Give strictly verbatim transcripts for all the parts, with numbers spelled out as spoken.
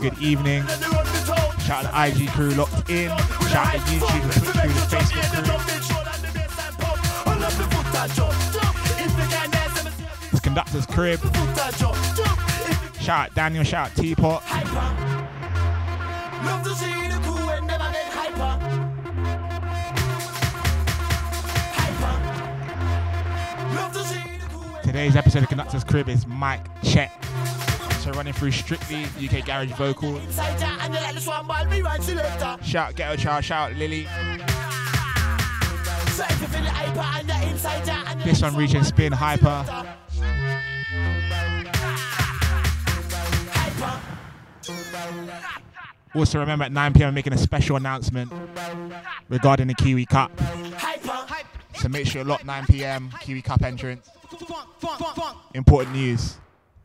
good evening. Shout out to I G crew locked in. Shout out to YouTube, the Twitch crew, the Facebook crew. It's Conductor's Crib. Shout out Daniel, shout out Teapot. Today's episode of Conductor's Crib is mic check. So running through strictly U K garage vocals. Shout out Ghetto Child, shout out Lily. This one reaching spin hyper. Also remember at nine p m I'm making a special announcement regarding the Kiwi Cup. So make sure you're locked nine p m Kiwi Cup entrance. Important news.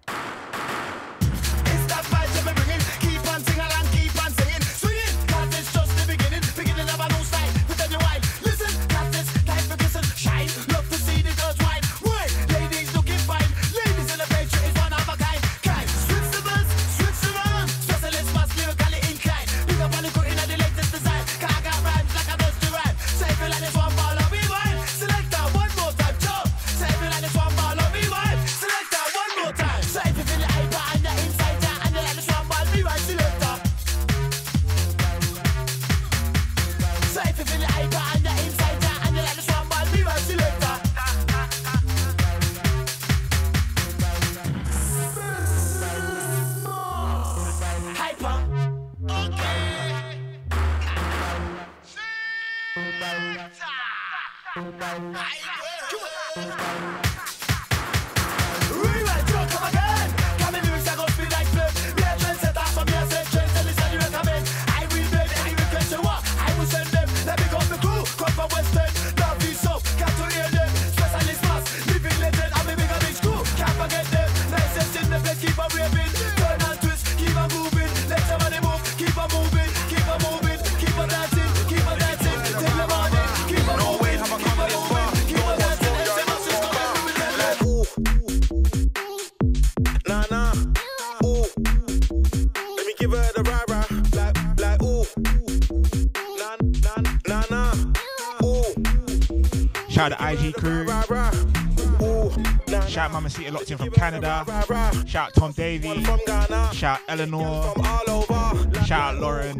Shout out to I G crew. Shout out Mama Cita locked in from Canada. Shout out Tom Davey. Shout out Eleanor. Shout out Lauren.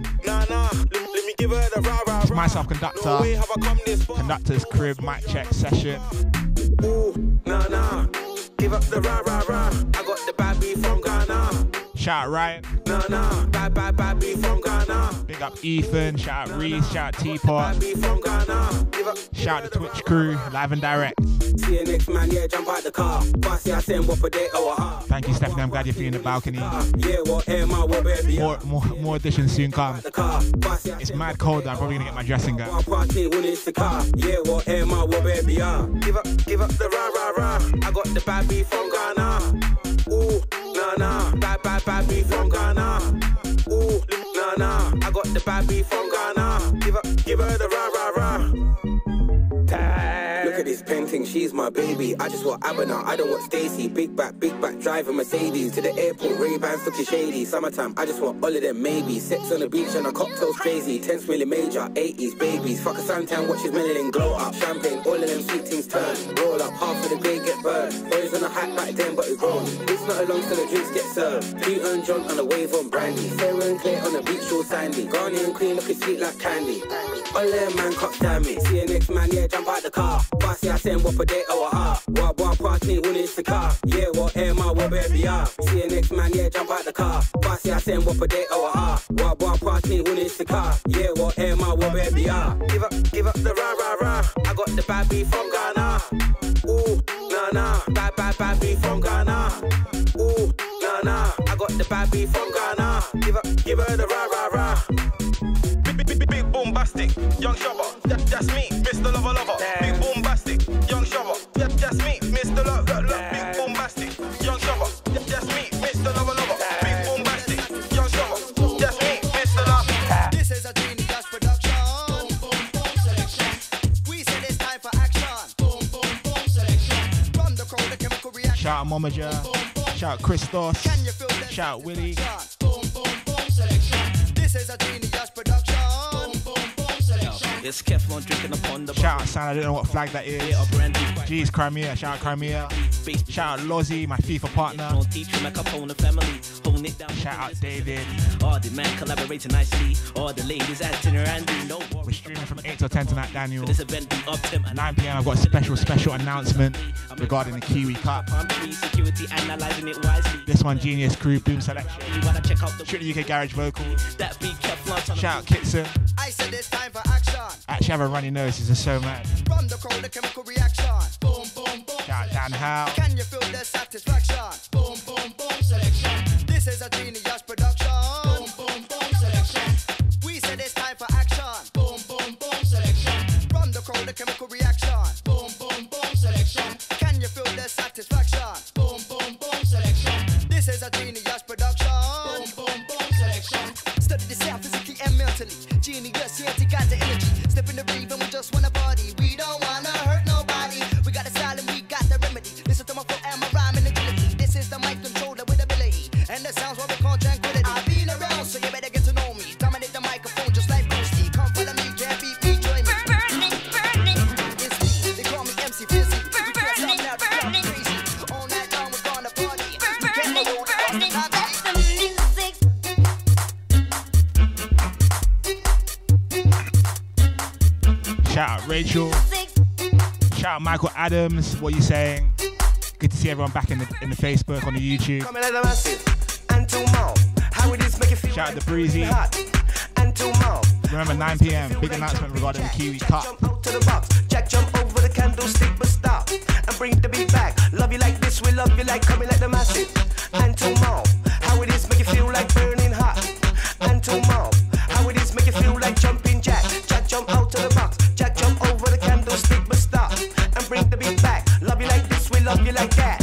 It's myself, Conductor. Conductor's Crib mic check session. Give up the rah rah rah. I got the bad beef from Ghana. Shout out Ryan. Nah, nah. Bad, bad, bad beef from Ghana. Big up Ethan. Shout out Reese. Shout out Teapot. Shout out the Twitch crew. Live and direct. See you next man, yeah, jump out the car. Thank you, Stephanie. I'm glad you're feeling the balcony. More, more, more additions soon come. It's mad cold. I'm probably gonna get my dressing gown. Give up, give up the rah rah rah. I got the bad beef from Ghana. Ooh, nah nah. Bad bad bad beef from Ghana. Ooh, nah nah. I got the bad beef from Ghana. Give up, give her the rah rah rah. Look at this painting, she's my baby. I just want Abana, I don't want Stacy. Big back, big back, driving Mercedes to the airport. Ray-Bans looking shady. Summertime, I just want all of them maybe. Sex on the beach and a cocktail's crazy. Tense really major, eighties babies. Fuck a suntan, watch his melanin glow up. Champagne, all of them sweet things turn. Roll up, half of the day get burned. Boys on a hype back then, but it grown. It's not along till the drinks get served. Peter and John on a wave on brandy. Sarah and Claire on the beach all sandy. Garney and Queen looking sweet like candy. All of them man cops damn me. See you next man, yeah, jump out the car. Bossy, I send what per day or a half. What what party when it's the car? Yeah, what am I, what baby are? See you next man, yeah, jump out the car. Bossy, I send what per day or a half. What what party when it's the car? Yeah, what am I, what baby are? Give up, give up the rah rah rah. I got the bad beef from Ghana. Ooh, nah nah. Bad bad bad beef from Ghana. Ooh, nah nah. I got the bad beef from Ghana. Give up, give her the rah rah rah. Big, big, big, big bombastic, young shopper. That, that's me, Mister Lover Lover. Big bombastic, young shopper. That, that's me, Mister Love Love Love. Big bombastic, young shopper. That, that's me, Mister Lover Lover. Big bombastic, young shopper. That's me, Mister Love. This is a Genius production. Boom boom boom selection. We say it's time for action. Boom boom boom selection. From the crowd, the chemical reaction. Shout out Momaja. Shout out Christos. Shout out Willie. Boom boom boom. selection. This is a genius production. Boom, boom, boom selection. It's Keflon drinking upon the shout out San, I don't know what flag that is. G's Crimea, shout out Crimea. Shout out Lozzie, my FIFA partner. Shout out David. All the men collaborating nicely. All the ladies acting around. No, we're streaming from eight till ten tonight, Daniel. This event be up to nine p m I've got a special, special announcement regarding the Kiwi Cup. This one, Genius Crew, Boom Selection. Strictly U K Garage Vocals. Shout out Kitson. I said it's time for action. Actually, have a runny nose, this is so mad. From the crowd, the chemical reaction. Boom, boom, boom. Shout out Dan Howe. Can you feel the satisfaction? Boom, boom, boom selection. This is a genius production. Boom, boom, boom selection. We said it's time for action. Boom, boom, boom selection. From the crowd, the chemical reaction. Boom, boom, boom selection. Can you feel the satisfaction? Boom, boom, boom selection. This is a genius production. Boom, boom, boom selection. Study the sound physically and mentally. Genius, yeah, you got the energy. Step in the rave and we just wanna party. We don't wanna hurt nobody. We got the style and we got the remedy. Listen to my flow and my rhyme and agility. This is the mic controller with ability. And the sounds what we call tranquility. I've been around, so you better get to know me. Dominate the microphone just like Brucey. Come follow me, can't beat me, join me. Burning, burning. It's me, they call me M C Fizzy. We can't stop now, we got me crazy. All night long we're gonna party. We can't roll the rest of the time. Shout out Rachel. Shout out Michael Adams. What are you saying? Good to see everyone back in the in the Facebook, on the YouTube. Shout out to Breezy. Remember nine p m Big announcement regarding the Kiwi Cup. Jack jump over the candlestick, but stop and bring the beat back. Love you like this, we love you like coming like the massive. And tomorrow, how it is make you feel like burning hot. And tomorrow, how it is make you feel like jumping jack. Jack jump out to the box. Jack jump over the candlestick, but stop and bring the beat back. Love you like this, we love you like that.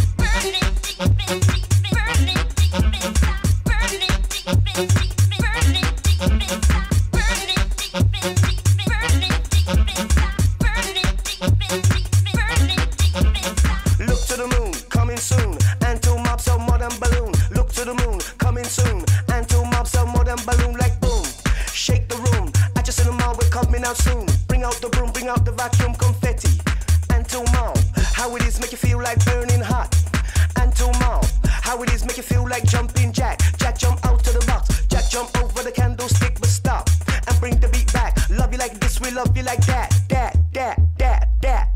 Look to the moon, coming soon. And to mob some modern balloon. Look to the moon, coming soon. And to mob some modern balloon like boom. Shake the room. I just in the mall, we're coming out soon. Bring out the broom, bring out the vacuum confetti. And to mom, how it is make you feel like burning hot. And to mom, how it is make you feel like jumping jack. Jack jump out to the box. Jack jump over the candlestick, but stop and bring the beat back. Love you like this, we love you like that. That, that, that, that.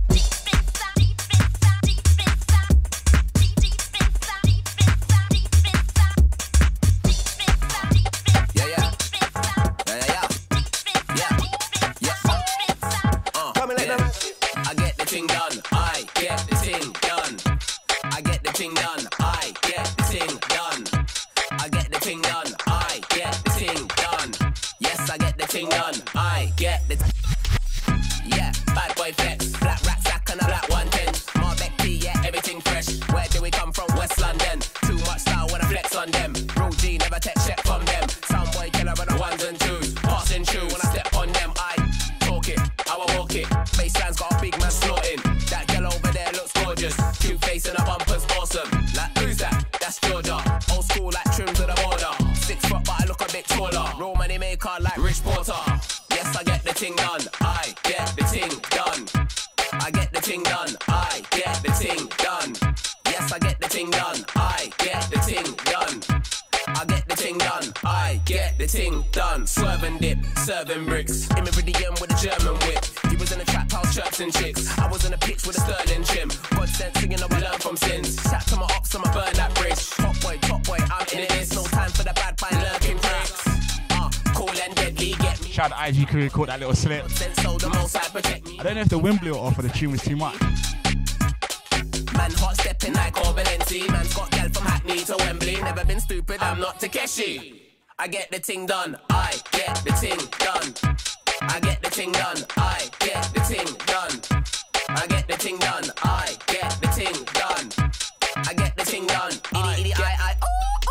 I get the yeah, bad boy flex, black rat sack and a black one ten. Marbeck P, yeah, everything fresh. Where do we come from? West London. Too much style when I flex on them. Real G, never take check from them. Some boy killer on the ones and twos. Passing through when I step on them. I talk it, I will walk it. Bassline's got a big man snorting. That girl over there looks gorgeous. Cute face and a bumper's awesome. Like who's that? That's Georgia. Old school like trim to the border. Six foot but I look a bit taller. Real money maker like Rich Porter. Yes, I get the ting done. I get the ting done. I get the ting done. I get the ting done. Yes, I get the ting done. I get the ting done. I get the ting done. I get the ting done. Swerve and dip, serving bricks. In Meridian with a German whip. He was in a trap house, chirps and chicks. I was in a pitch with a sterling trim. God sent singing, I learn from sins. Tap to my ops, I'ma burn that bridge. Top boy, top boy, I'm in it. It's no time for the bad pie lurking tricks. Uh, cool and deadly, get me. Shout out to I G Crew, caught that little slip. I don't know if the wind blew it off or the tune was too much. Man hot stepping like Orbalensi. Man's got gal from Hackney to Wembley. Never been stupid, I'm not Takeshi. I get the ting done, I get the ting done. I get the ting done, I get the ting done. I get the ting done, I get the ting done. I get the ting done, I get I, I, oh, oh.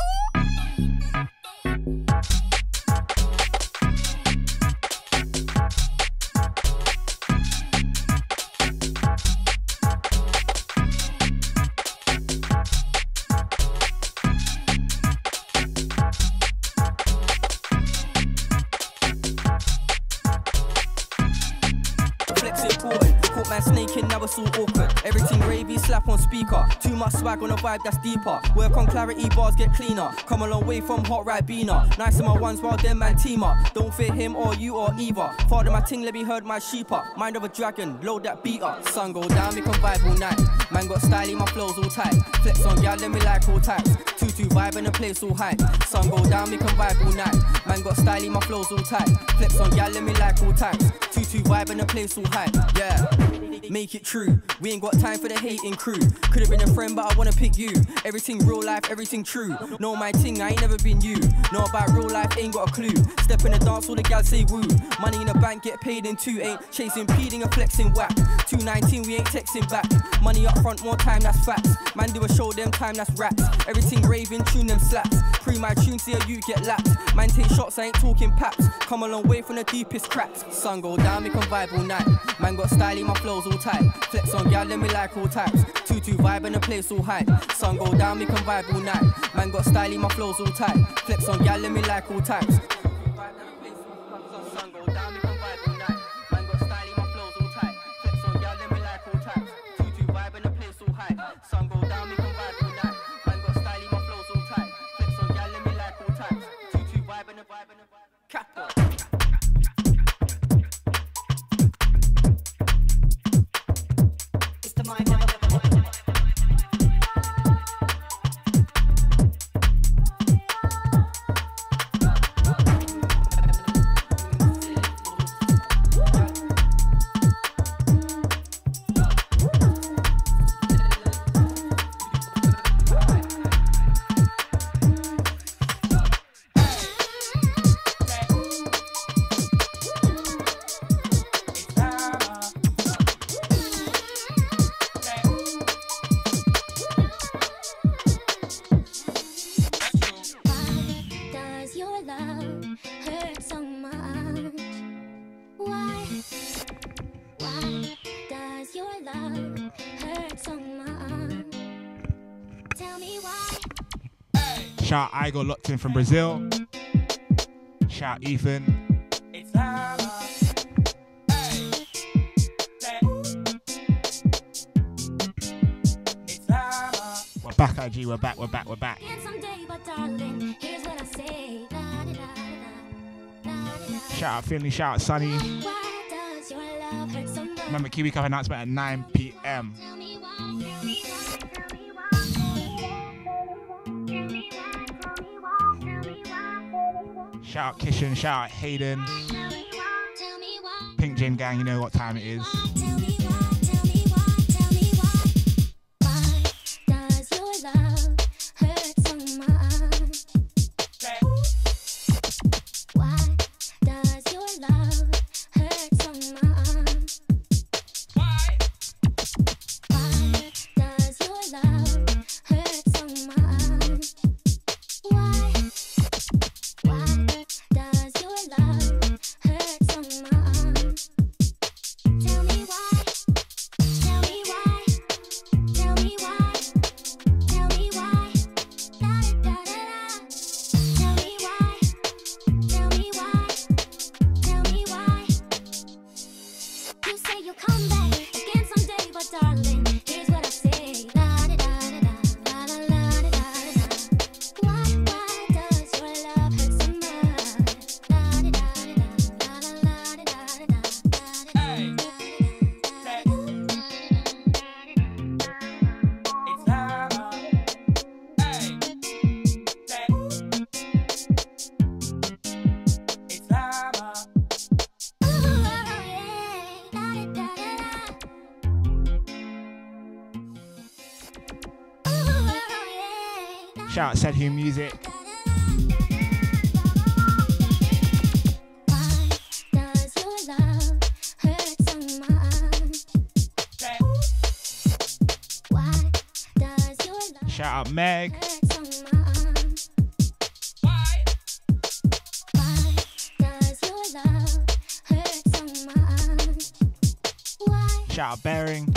it's all awkward. Everything ravey, slap on speaker. Too much swag on a vibe that's deeper. Work on clarity, bars get cleaner. Come a long way from hot Ribena. Nice in my ones while them man team up. Don't fit him or you or either. Father my ting, let me herd my sheep up. Mind of a dragon, load that beat up. Sun go down, we can vibe all night. Man got styling, my flows all tight. Flex on gal, let me like all types. Two two vibe in the place all hype. Sun go down, we can vibe all night. Man got styling, my flows all tight. Flex on gal, let me like all types. Two two vibe in the place all hype. Yeah, make it true. We ain't got time for the hating crew. Could've been a friend, but I wanna pick you. Everything real life, everything true. Know my ting, I ain't never been you. Know about real life, ain't got a clue. Step in the dance, all the gals say woo. Money in the bank, get paid in two. Ain't chasing, peeding and flexing whack. two nineteen, we ain't texting back. Money up front, more time, that's facts. Man do a show, them time, that's raps. Everything raving, tune them slaps. Pre my tune, see how you get lapped. Man take shots, I ain't talking paps. Come a long way from the deepest cracks. Sun go down, we can vibe all night. Man got styling, my flows all tight. Flex on gal, let me like all types. two two vibe in the place all hype. Sun go down, we can vibe all night. Man got styling, my flows all tight. Flex on gal, let me like all types. Sun go down, we can vibe all night. Man got styling, my flows all tight. Flex on gal, let me like all types. two two vibe in the place all hype. Sun go down, we can vibe all night. Man got styling, my flows all tight. Flex on gal, let me like all types. two two vibe in the vibe in the Capo. It's the mind of Shout out Igor locked in from Brazil. Shout out Ethan. We're back, I G. We're back. We're back. We're back. Shout out Finley. Shout out Sunny. Remember Kiwi Cup announcement at nine p m Shout out Kishan, shout out Hayden. Pink Jane Gang, you know what time it is. Shout out Said Who Music. Shout out Meg. Shout out Bearing.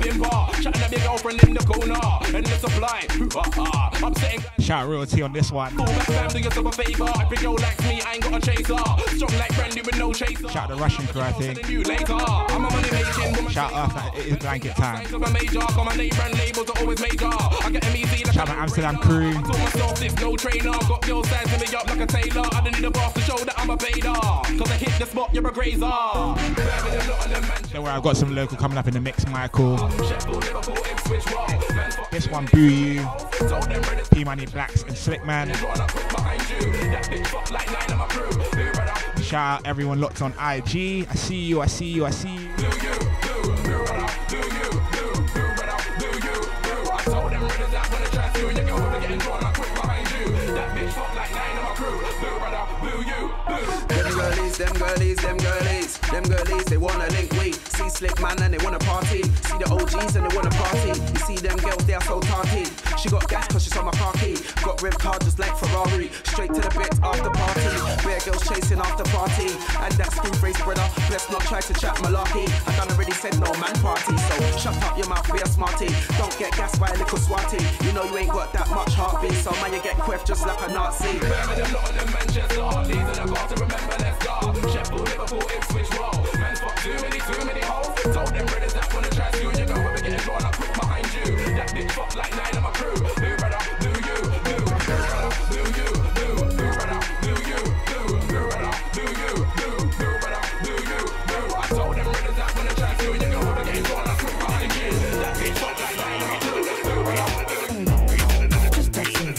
pimper. Chatting up your girlfriend in the corner. And the supply. I'm saying. Shout out Real T on this one. Call back fam, do yourself a favor. Every girl likes me, I ain't got a chaser. Strong like Brandy with no chaser. Shout out the Russian crew, I think. You later. I'm a money making woman. Shout out that it is blanket time. Signs of a major. Got my name brand labels are always major. I get M E Z like Shout out Amsterdam crew. I told myself this no trainer. Got girl sizing me up like a tailor. I don't need a bath to show that I'm a vader. Cause I hit the spot, you're a grazer. Don't worry, I've got some local coming up in the mix, Michael. This one, Boo You, P Money Blacks and Slickman. Shout out everyone locked on I G. I see you, I see you, I see you. Them girlies, them girlies, them girlies, they wanna link we. See Slick Man and they wanna party. See the O Gs and they wanna party. You see them girls, they are so tarty. She got gas cause she's on my car key. Got ripped hard just like Ferrari. Straight to the bits after party. Bear girls chasing after party. And that screw face brother, let's not try to chat malarkey. I done already said no man party. So shut up your mouth, be a smarty. Don't get gassed by a little swatty. You know you ain't got that much heartbeat. So man you get quiff just like a Nazi. Birmingham, Nottingham, Manchester. These are the goals to remember, let's go. Sheffield, Liverpool, Ipswich, roll. Man, fuck too many, too many hoes. Told them brothers that wanna try to you. You go over getting drawn up quick behind you. That bitch fuck like nine of my crew. Boo, brother, boo you, boo, boo, brother, boo you, boo, boo, brother, boo you, boo, boo, brother, boo you, boo, boo, brother, boo you, boo. I told them brothers that wanna try to you. You go over getting drawn up quick behind you. That bitch fuck like nine of my crew. Boo, brother, just text me.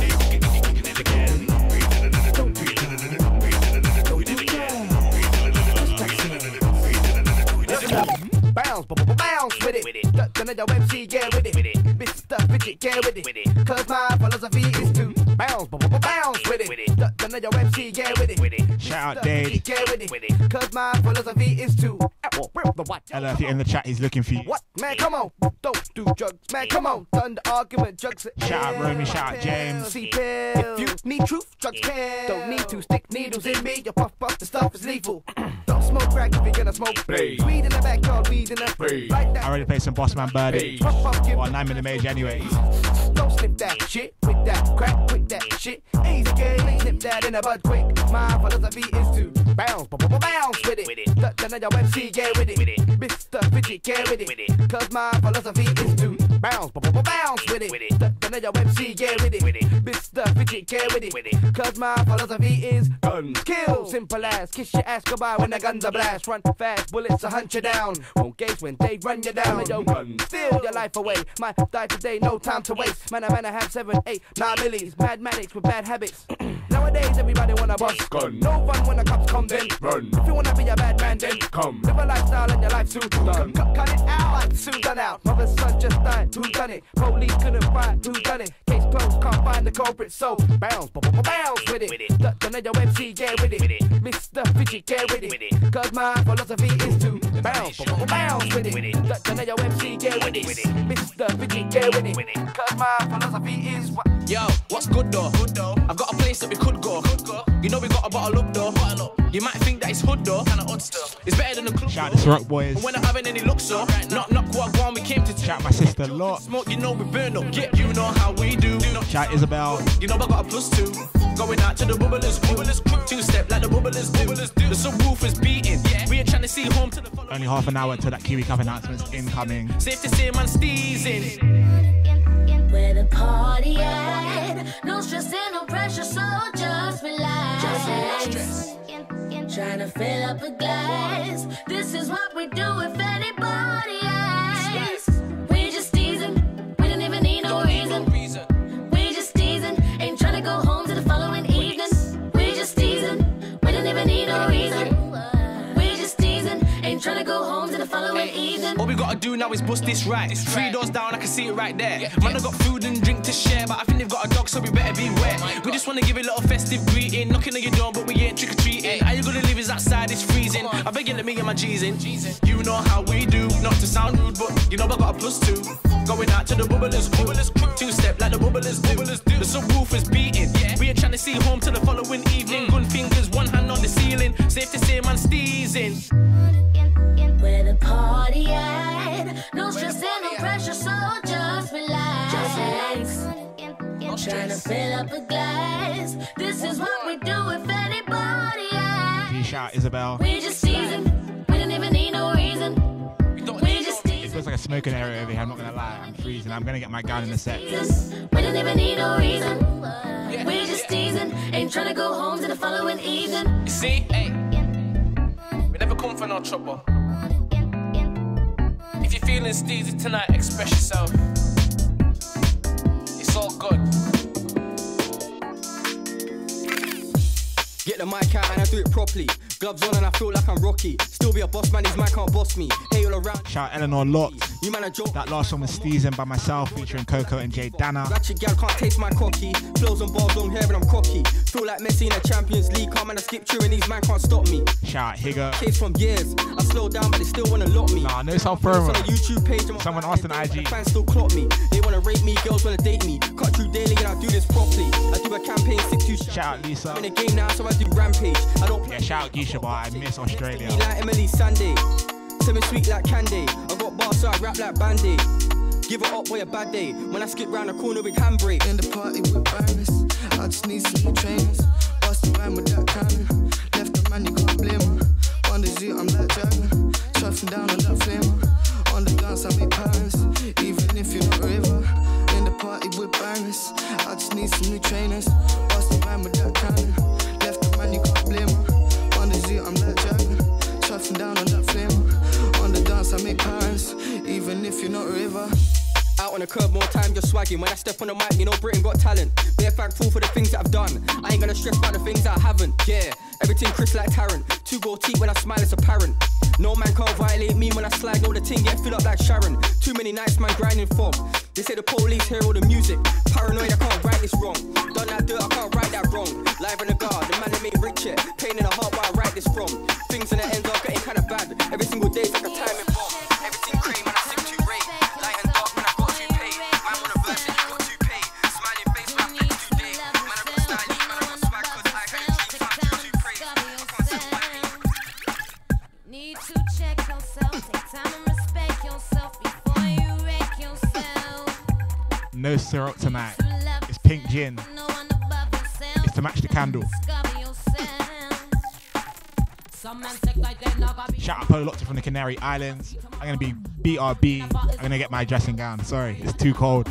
Bounce, bounce with it. Duck another M C, get with it. Mister Fidget, get with it. Cause my philosophy is to bounce, bounce with it. Duck another M C, get with it. Shout out Dave. Get with it. Cause my philosophy is to rip the watch. Hello, if you're in the chat, he's looking for you. What? Man, come on. Don't do drugs. Man, come on. Done the argument, drugs. Shout out Romy, shout out James. If you need truth, drugs can. Don't need to stick needles in me. Your puff puff, the stuff is lethal. Don't smoke crack if you're gonna smoke. Hey. Weed in the backyard, weed in the Hey. right I already played some Bossman Birdie. Well, nine minute age anyway. Don't slip that shit with that crack, with that shit. Easy game, snip that in a bud quick. My philosophy is to bounce, bounce with it. Duck another M C, get with it. Mister Fidget, get with it. Cause my philosophy is to bounce, bounce with it. Duck another M C, get with it. Mister Fidget, get with it. Cause my philosophy is guns kill. Simple as kiss your ass goodbye when the guns are blast. Run fast, bullets will hunt you down. Won't gaze when they run you down. Yo, steal your life away. Might die today, no time to waste. Man, I man, I have seven, eight, nine millies. Mad medics with bad habits. Nowadays, everybody wanna bust gun. No fun when the cops come, then run. If you wanna be a bad man, then come. Live a lifestyle and your life soon done. Cut, cut it out, like soon done out. Mother's son just died, who done it? Police couldn't find who done it. Case closed, can't find the culprit, so bounce, bounce with it. Duck another M C, get with it. Mister Fidget, get with it. Cause my philosophy is to bounce, bounce with it. Duck another M C, get with it. Mister Fidget, get with it. Cause my philosophy is what. Yo, what's good though? Good though. I've got a place that we could go. Could go. You know we got a bottle up though. Bottle up. You might think that it's hood though. Kinda odd stuff. It's better than the club. Shout out to Rock Boys. But we're not having any looks so. Right, knock knock what one we came to. Shout out my sister Lot. Smoke, you know we burn up. Yeah, you know how we do. Shout out Isabel. You know I got a plus two. Going out to the bubblers, bubblers crew. Two step like the bubblers do. Bubblers do. The subwoofers beating. Yeah. We ain't trying to see home to the following. Only half an hour until that Kiwi Cup announcement's incoming. Safe to say man steezing. Where the party at? No stress and no pressure, so just relax. Just relax. Trying to fill up a glass. This is what we do if anybody asks. We just teasing. We don't even need no reason. We just teasing. Ain't trying to go home to the following evening. We just teasing. We don't even need no reason. We just teasing. Ain't trying to go home to the following evening. All we gotta do now is bust this right. It's three doors down, I can see it right there. Yeah, man, I got food and drink to share, but I think they've got a dog, so we better beware. We just wanna give a little festive greeting, knocking on your door, but we ain't trick or treating. How you gonna leave us outside? It's freezing. I beg you, let me get my G's in. You know how we do, not to sound rude, but you know I got a plus two. Going out to the bubblers, bubblers crew. Two step like the bubblers do. The subwoofers beating. We ain't trying to see home till the following evening. Gun fingers, one hand on the ceiling. Safe to say, man, steezing. Where the party at? No stress and pressure, so just relax. Just relax. Trying to fill up a glass. This is what we do if anybody asks. G shout Isabel. We just teasing. We don't even need no reason. We just teasing. It feels like a smoking area over here. I'm not gonna lie. I'm freezing. I'm gonna get my gun in a sec. We don't even need no reason. We just teasing. Ain't trying to go home till the following evening. You see, hey, we never come for no trouble. If you're feeling steezy tonight, express yourself. It's all good. Get the mic out and I do it properly. Gloves on and I feel like I'm Rocky. Still be a boss man, these man can't boss me. Hey, all around. Shout Eleanor Locked. You man a joke. That last one was Steezing by myself, featuring Coco and Jay Dana. Ratchet gal can't taste my cocky. Flows and bars, long hair and I'm cocky. Feel like Messi in the Champions League. Come and I skip through and these man can't stop me. Shout Higger. Case from years. I slow down but they still wanna lock me. Nah, no self promo. On a YouTube page. Someone asked on I G. Fans still clock me. They wanna rate me, girls wanna date me. Cut through daily and I do this properly. I do a campaign six two. Shout out Lisa. I'm in the game now, so I do rampage. I don't. Yeah, shout out Geisha, but I miss Australia. Like Emily Sunday. Semi sweet like Candy. I got bars so I rap like Band-Aid. Give it up boy a bad day. When I skip round the corner with handbrake. In the party with bangers. I just need some new trainers. Bust the rhyme with that cannon. Left the man, you can't blame her. On the zoo, I'm like Jagger. Chuffing down on that flamer. On the dance, I make patterns. Even if you're not a river. In the party with bangers. I just need some new trainers. Bust the rhyme with that cannon. Left the man, you can't blame her. On the zoo, I'm like Jagger. Chuffing down on that flamer. On the dance, I make patterns. Even if you're not a river. Out on the curb, more time just swagging. When I step on the mic, you know Britain got talent. Bare thankful for the things that I've done. I ain't gonna stress about the things that I haven't. Yeah, everything Chris like Tarrant. Two gold teeth when I smile, it's apparent. No man can't violate me when I slide. Know the ting get filled up like Sharon. Too many nights, man, grinding for. They say the police hear all the music. Paranoid, I can't write this wrong. Done that dirt, I can't write that wrong. Live in the guard, the man that made rich yet. Pain in the heart where I write this from. Things in the ends are getting kinda bad. Every single day's like a timing bomb. Everything crazy, man, I sip too rate. Light and dark, man, I got too pay. Man, want a verse and you got too pay. Smiling face when I flex too day. Man, I got style, man, I got swag, cause I had a dream, so I'm too praise. I can't sit back. Need to check yourself. Take time and respect yourself before you wreck yourself. No syrup tonight. It's pink gin. It's to match the candle. Shout out Polo Loctor from the Canary Islands. I'm gonna be B R B. I'm gonna get my dressing gown. Sorry, it's too cold.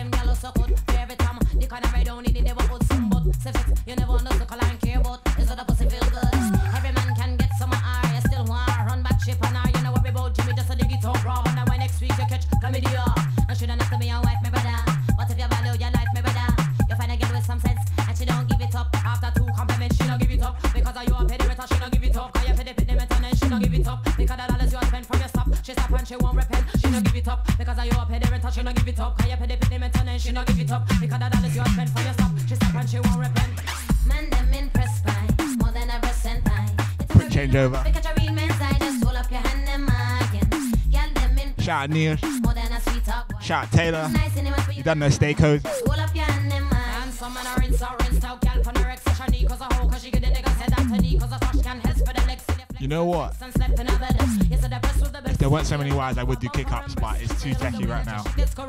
Every man can get some eye. You still want to run back ship and I. You know what we both Jimmy just a dig it up raw. And when next week you catch chlamydia. I shouldn't have to be a wife, my brother. What if you value your life, my brother? You find a girl with some sense and she don't give it up. After two compliments, she don't give it up. Because of you a pediment, she don't give it up. Cause you pay the pediment and then she don't give it up. Because the dollars you spend from your stop, she stop and she won't repent. She don't give it up. Because of you a pediment, she don't give it up. Cause you pay the pediment and then she don't give it up. Because the dollars you spend from your stop, she stop and she won't repent. Man, them impressed by more than a percent time. Quick changeover. Shout out Neil. Shout out Taylor. You done no stay codes. You know what? If there weren't so many wires, I would do kick ups, but it's too techie right now.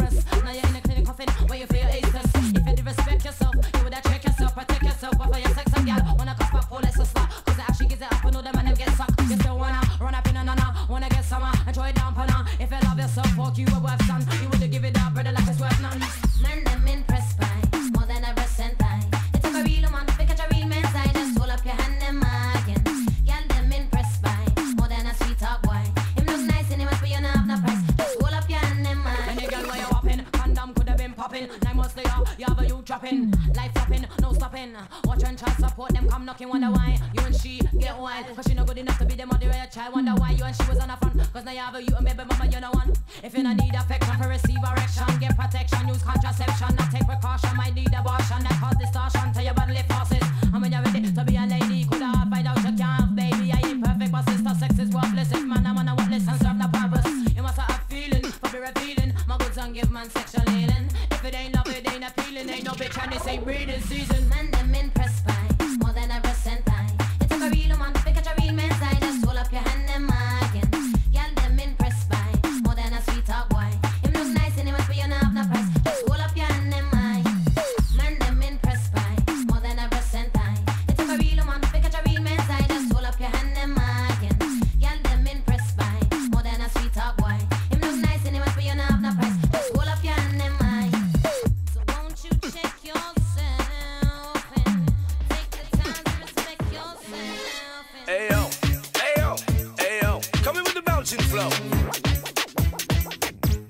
If you love yourself, fuck you a worth son. You would give it up, brother, like it's worth none. Man, them impressed by more than a percent time. It took a real man to catch a real man's eye. Just hold up your hand and marking. Girl, them impressed by more than a sweet talk boy. Him look nice and he must be on half the price. Just hold up your hand and marking. Any girl where you hopping, condom could have been popping. Nine months later, you have a you dropping. Life stopping, no stopping. Watch and try support them come knocking, wonder why you and she get wild. Cause she no good enough to be the mother of your child. Wonder why you and she was on a front. Cause now you have a you and baby mama, you know one. If you don't need affection for receive erection, get protection, use contraception, not take precaution, might need abortion, that cause distortion to your bodily forces. And when you're ready to be a lady, could I find out you can't, baby, I ain't perfect, but sister sex is worthless. If man, I'm on a worthless and serve no purpose. You must have a feeling, for be revealing, my goods and give man sexual healing. If it ain't love, it ain't appealing, ain't no bitch and this ain't breeding season. Man, them impressed by more than a percent time. It took a real man to catch a real man's eye. Just hold up your hand and marking. Girl, them impressed by more than a sweet talk boy. Him look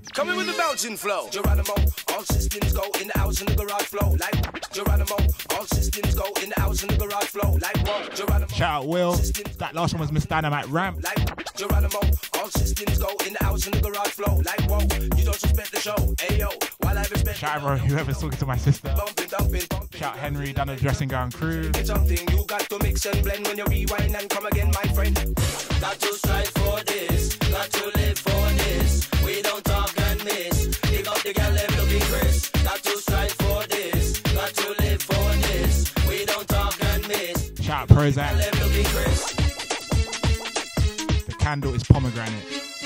Coming with the bouncing flow. Geronimo, all systems go in the house in the garage flow. Like Geronimo, all systems go in the house in the garage flow. Like whoa, Geronimo. Shout out Will. That last one was Miss Dynamite Ramp. Like Geronimo, all systems go in the house in the garage flow. Like whoa, you don't respect the show. Ayo, while I respect. Shout out whoever's talking to my sister. Bumping, dumping, bumping. Shout out Henry down the dressing gown crew. It's something you got to mix and blend when you rewind and come again, my friend. Got to strive for this, got to live for this. We don't talk and miss. Pick up the girl, them looking crisp. Got to strive for this, got to live for this. We don't talk and miss. Shout out Prozac. Them looking crisp. The candle is pomegranate.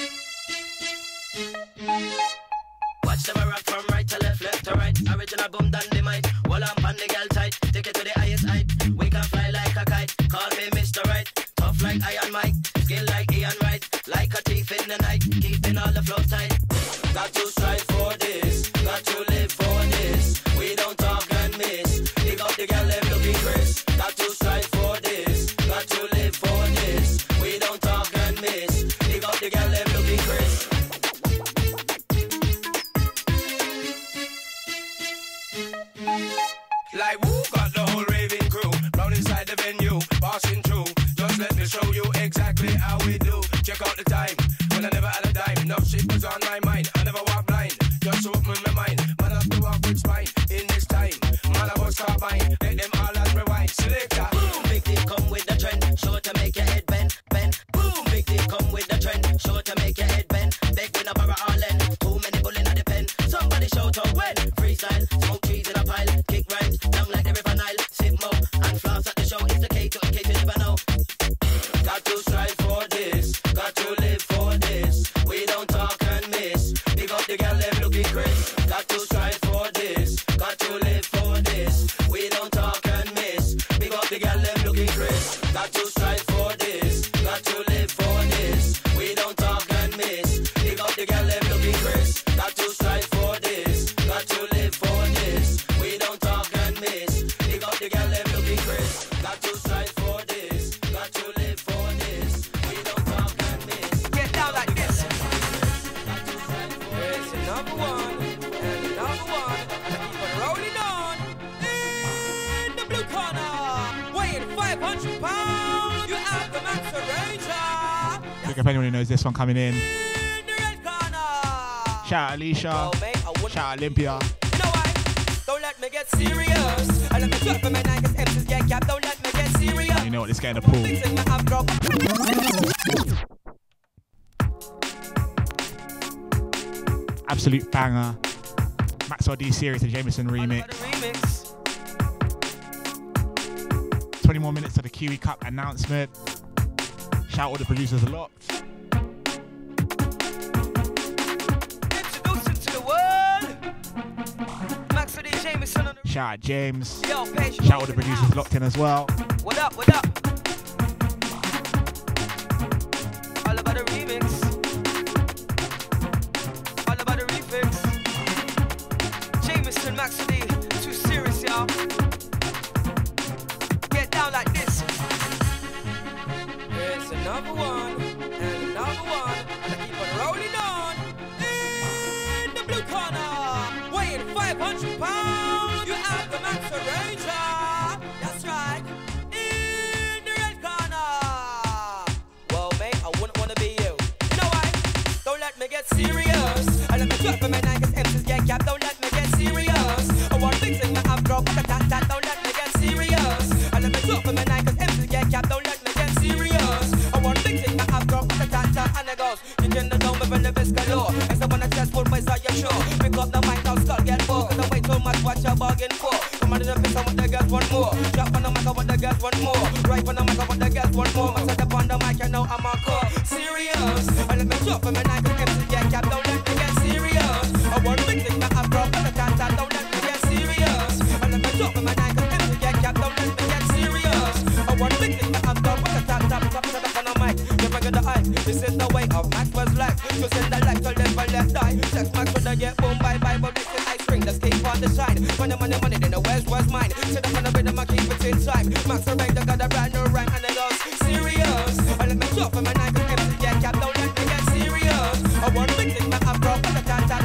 Watch them rock from right to left, left to right. Original boom dynamite. While I'm on the girl tight, take it to the highest height. We can fly like a kite. Call me Mister Right. Tough like Iron Mike. Skill like Ian Wright. Like a thief in the night. Keeping all the flow tight. Got to strive for this. Got to live for this. We don't talk and miss. Pick up the girl, them looking crisp. Got to strive for this. Got to live for this. We don't talk and miss. Pick up the girl, them looking crisp. Like who got the whole raving crew round inside the venue, passing through. Just let me show you exactly how we do. Check out the time when I never had a dime. No shit was on my mind. I never walk blind. Just open my mind. Man have to walk with spine in this time. Man I was carbine. Let them all as rewind. Selector. Boom, big thing come with the trend. Sure to make your head bend, bend. Boom, big thing come with the trend. Sure to make your head bend. Beg when up our all end. Too many bull in the pen. Somebody shout out when. Freestyle, smoke trees in a pile. Kick rhymes, down like the river Nile. Sip mo and flounce at the show. It's the K to in case you never know. Got to strive for this. Got to live for this. We don't talk and miss. Pick up the girl, them looking crisp. Got to strive for this. Got to live for this. We don't talk and miss. Pick up the girl, them looking crisp. Got to strive for this. Got to live for this. We don't talk and miss. Pick up the girl, them looking crisp. Got to strive for this. Got to live for this. We don't talk and miss. Pick up the girl, them looking crisp. Got to strive for this. Got to live for this. We don't talk and miss. Get down like this. There's another one and another one. And keep on rolling on. In the blue corner, weighing five hundred pounds. You have the Max Ranger. Look if anyone who knows this one coming in. In the red corner. Shout out Alicia. Oh, mate, I wouldn't. Shout out Olympia. No, I don't let me get serious. I let me drop for my nine cause M's get cap. Don't let me get serious. You know what? Let's get in the pool. Fixing my afro. Absolute banger. Maxwell D series, the Jameson remix. Remix. twenty more minutes to the Kiwi Cup announcement. Shout out all the producers locked. Introducing to the world. Max D Jameson on the Shout out James. Yo, patient. Shout out all the producers locked in as well. What up, what up? All about the remix. All about the refix. Jameson, Max D, too serious, y'all. Get down like this. There's another one, and another one, and I keep on rolling on. In the blue corner, weighing five hundred pounds, you have the Max Ranger. That's right. In the red corner. Well, mate, I wouldn't wanna be you. No, I don't let me get serious. I let me drop for my nine cause M's get cap. Don't let me get serious. I want things in my afro, but the tat tat. Don't let me get serious. I let me drop for my nine cause M's get cap. Don't let me get serious. I want things in my afro, but the tat tat. And it goes, you can the dome with the best galore. And someone that's just full boys, are you sure? Pick up the mic, now skull get more. Cause I wait too much, what you bargain for? Come on to the piss, I want the girls want more. Drop on the mic, I want the girls want more. Right on the mic, I want the girls want more. I set up on the mic, you know I'm on core. Serious. I let me drop for my nine cause M's get cap. Don't let me get serious. I want things in my afro, but the tat tat. Don't let me get serious. I let me drop for my nine cause M's get cap. Don't let me get serious. I want things in my afro, but the tat tat. Drop set up on the mic, you bring the eye. This is the way of Maxwell's life. To send the light to live and let die. Sex Max when I get boom, bye bye, but it's ice cream. Let's keep on the shine. Money, money, money, then the West was mine. Sit up on the rhythm, I keep it inside. Max Ranger got a brand new rhyme and it goes serious. I let me drop for my nine cause M's get cap. Don't let me get serious. I want things in my afro, but the tat tat.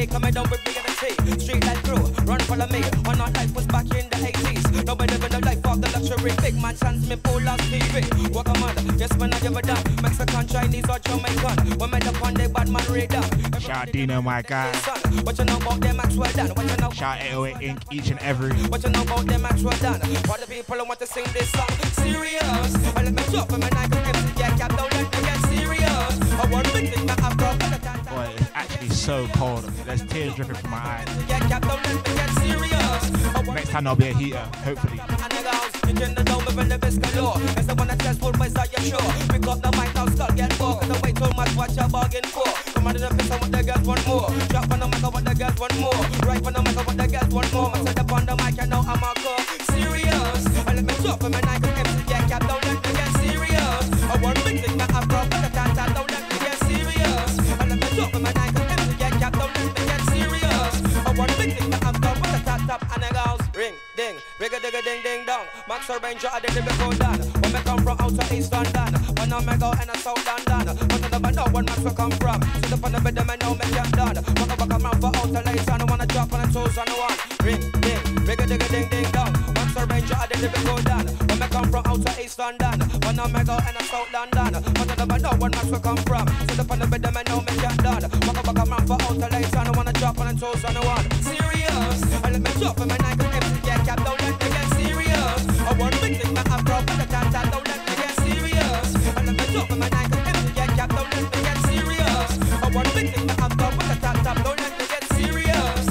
day coming down with reality. Street life crew, run follow me. On our life was back in the eighties. Nobody living the life of the luxury. Big man, me pull on T V. Walk a mother, yes man I ever done. Mexican, Chinese or Jamaican. We made up on the bad man radar. Shout out Dino, my guy. What you know about them Maxwell done? What you know? Shout out eight oh eight Inc each and every. What you know about them Maxwell done? For the people who want to sing this song, serious. I let me drop and I can get yeah, cap, don't let me get serious. I want big thing that I've got. Boy, it's actually so cold. There's tears dripping from my eyes. Yeah, cap, don't let me get serious. Next time there'll be a heater, hopefully. You can the dome of the best galore. As the one that says full price, are you sure? Pick up the mic, now start get more. Cause I wait too much, what you bargain for. Come out of the face, I want the girls want more. Drop on the mic, I want the girls want more. Right on the mic, I want the girls want more. I said up on the mic, I know I'm a go. Serious. I let me drop and I can M C yeah, cap, don't let me get serious. I want big thing that I've got, but I can't, don't let me get serious. I let me drop and I can M C yeah, cap, don't let me get serious. I want big thing that I've got, but I can't stop. And I goes, ring, ding, ring a ding a ding ding dong. Max Ranger, I did it before done. When I come from outer East London, when I'm go and I South London, but I never know where Max will come from. Sit up on the bed, I know me get done. Walk up, come out for outer later, I wanna drop on the toes on the one. Ring, ding, ring a ding a ding ding dong. Max Ranger, I did it before done. When I come from outer East London, when I'm go and I South London, but I never know where Max will come from. Sit up on the bed, I know me get done. Walk up, come out for outer later, I wanna drop on the toes on the one. Serious, I let me drop and I can M C yeah, cap, don't let me get serious. I want big thing that I've got, but I can't, don't let me get serious. I let me drop and I can M C yeah, cap, don't let me get serious. I want big thing that I've got, but I can't, don't let me get serious.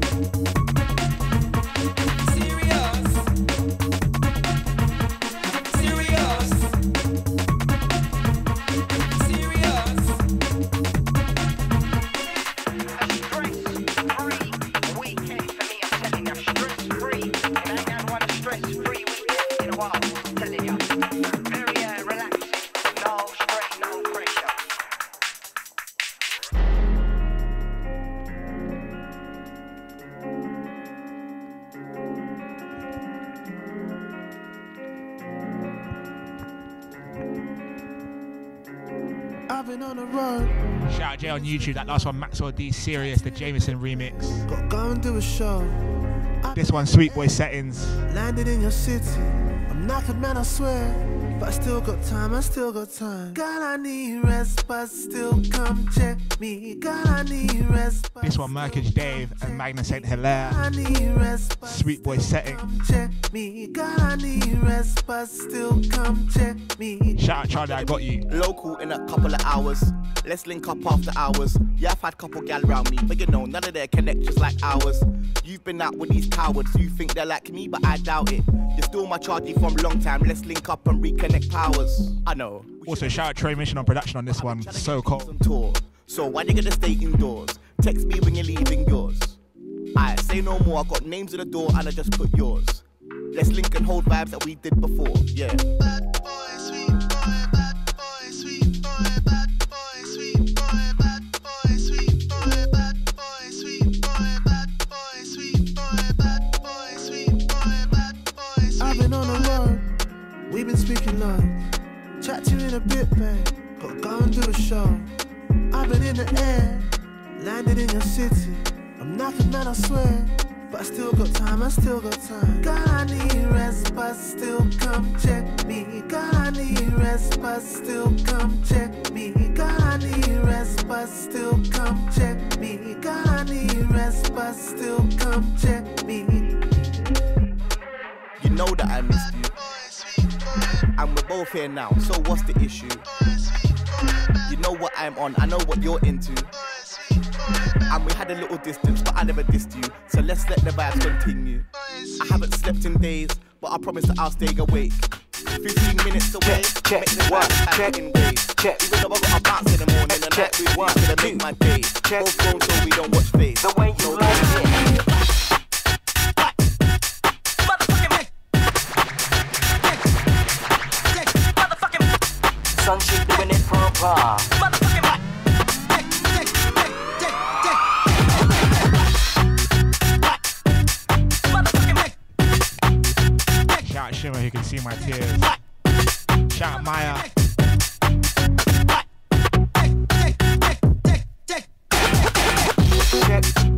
Serious. Serious. I've been on the road. Shout out Jay on YouTube. That last one, Maxwell D Serious, the Jameson remix. Gotta go and do a show. This one, Sweet Boy Settings. Landed in your city. I'm knackered, man, I swear. But I still got time, I still got time. God, I need rest, but still come check me. God, I need rest. This one, Merkage Dave and Magna Saint Hilaire. I need rest, Sweet Boy Setting. Check me. God, I need rest, but still come check me. Shout out Charlie, I got you. Local in a couple of hours. Let's link up after hours. Yeah, I've had a couple gal around me, but you know, none of their connections like ours. You've been out with these cowards. You think they're like me, but I doubt it. You're still my chargy from long time. Let's link up and reconnect powers. I know. Also, shout out Trey Mission on production on this one. So cold. Tour. So why they gonna stay indoors? Text me when you're leaving yours. I say no more. I got names at the door and I just put yours. Let's link and hold vibes that we did before. Yeah. Bad boy, sweet boy, bad boy, sweet boy, bad boy, sweet boy, bad boy, sweet boy, bad boy, sweet boy, bad boy, sweet boy, bad boy, sweet boy, bad boy. I've been on the road. We've been speaking loads. Chat to you in a bit, babe. Gotta go and do a show. I've been in the air, landed in your city. I'm knackered, man, I swear. But I still got time, I still got time. God, I need rest, but still come check me. God, I need rest, but still come check me. God, I need rest, but still come check me. God, I need rest, but still come check me. You know that I missed you. And we're both here now, so what's the issue? You know what I'm on, I know what you're into. And we had a little distance, but I never dissed you. So let's let the vibes continue. I haven't slept in days, but I promise that I'll stay awake. fifteen minutes away, check, check, one, check, in days. Check. Even though I got a bounce in the morning, and check, night one, gonna make my day. Check. Both grown so we don't watch face. The way you like it. Sunshine doing it proper. Shout out Shimmer who can see my tears. Shout out Maya. Check.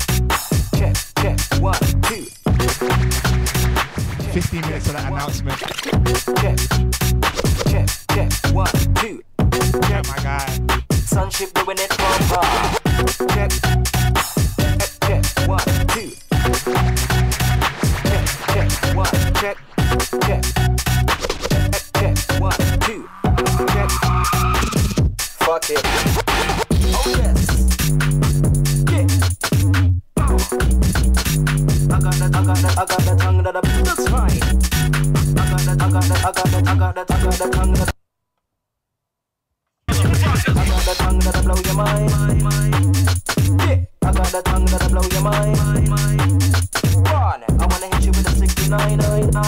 Cheers for that announcement. Check, check, check, one, two. Yeah, my guy. Sunship doing it proper. Check, check, check, one, two. Check, check, one, check, check, check, check, one, two. Check. Fuck it. Oh yes. Yeah. I got that, I got that, I got that tongue that I that's right. I got that, I got that, I got that, I got that, I got that tongue that I got that tongue that'll blow your mind. Yeah, I got that tongue that'll blow your mind. Run, I wanna hit you with a sixty-nine.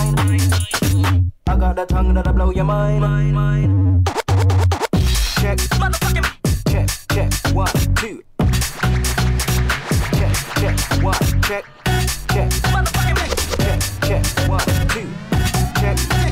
I got that tongue that'll blow your mind. Check, check, check, one, two. Check, check, one, check, check, check, check, one, two. Check, check,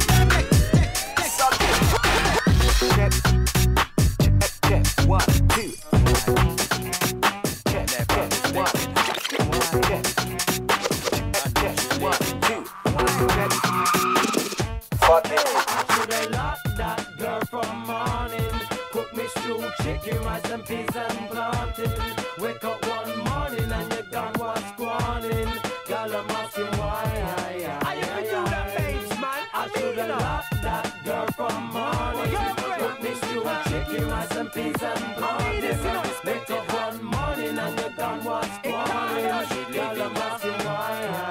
check, check, one, two. Check, check, one, check, check, one, two. Check. Fuck it. Should I lock that girl from morning? Cook me stew, chicken, rice and peas and plantain. Wake up one morning and your gun was squanning. Girl, I'm asking why. I ever do that, babes, man. I should have locked that girl from morning. Cook me stew, chicken, rice and peas and plantain. Wake up one morning and your gun was squanning. Girl, I'm asking why.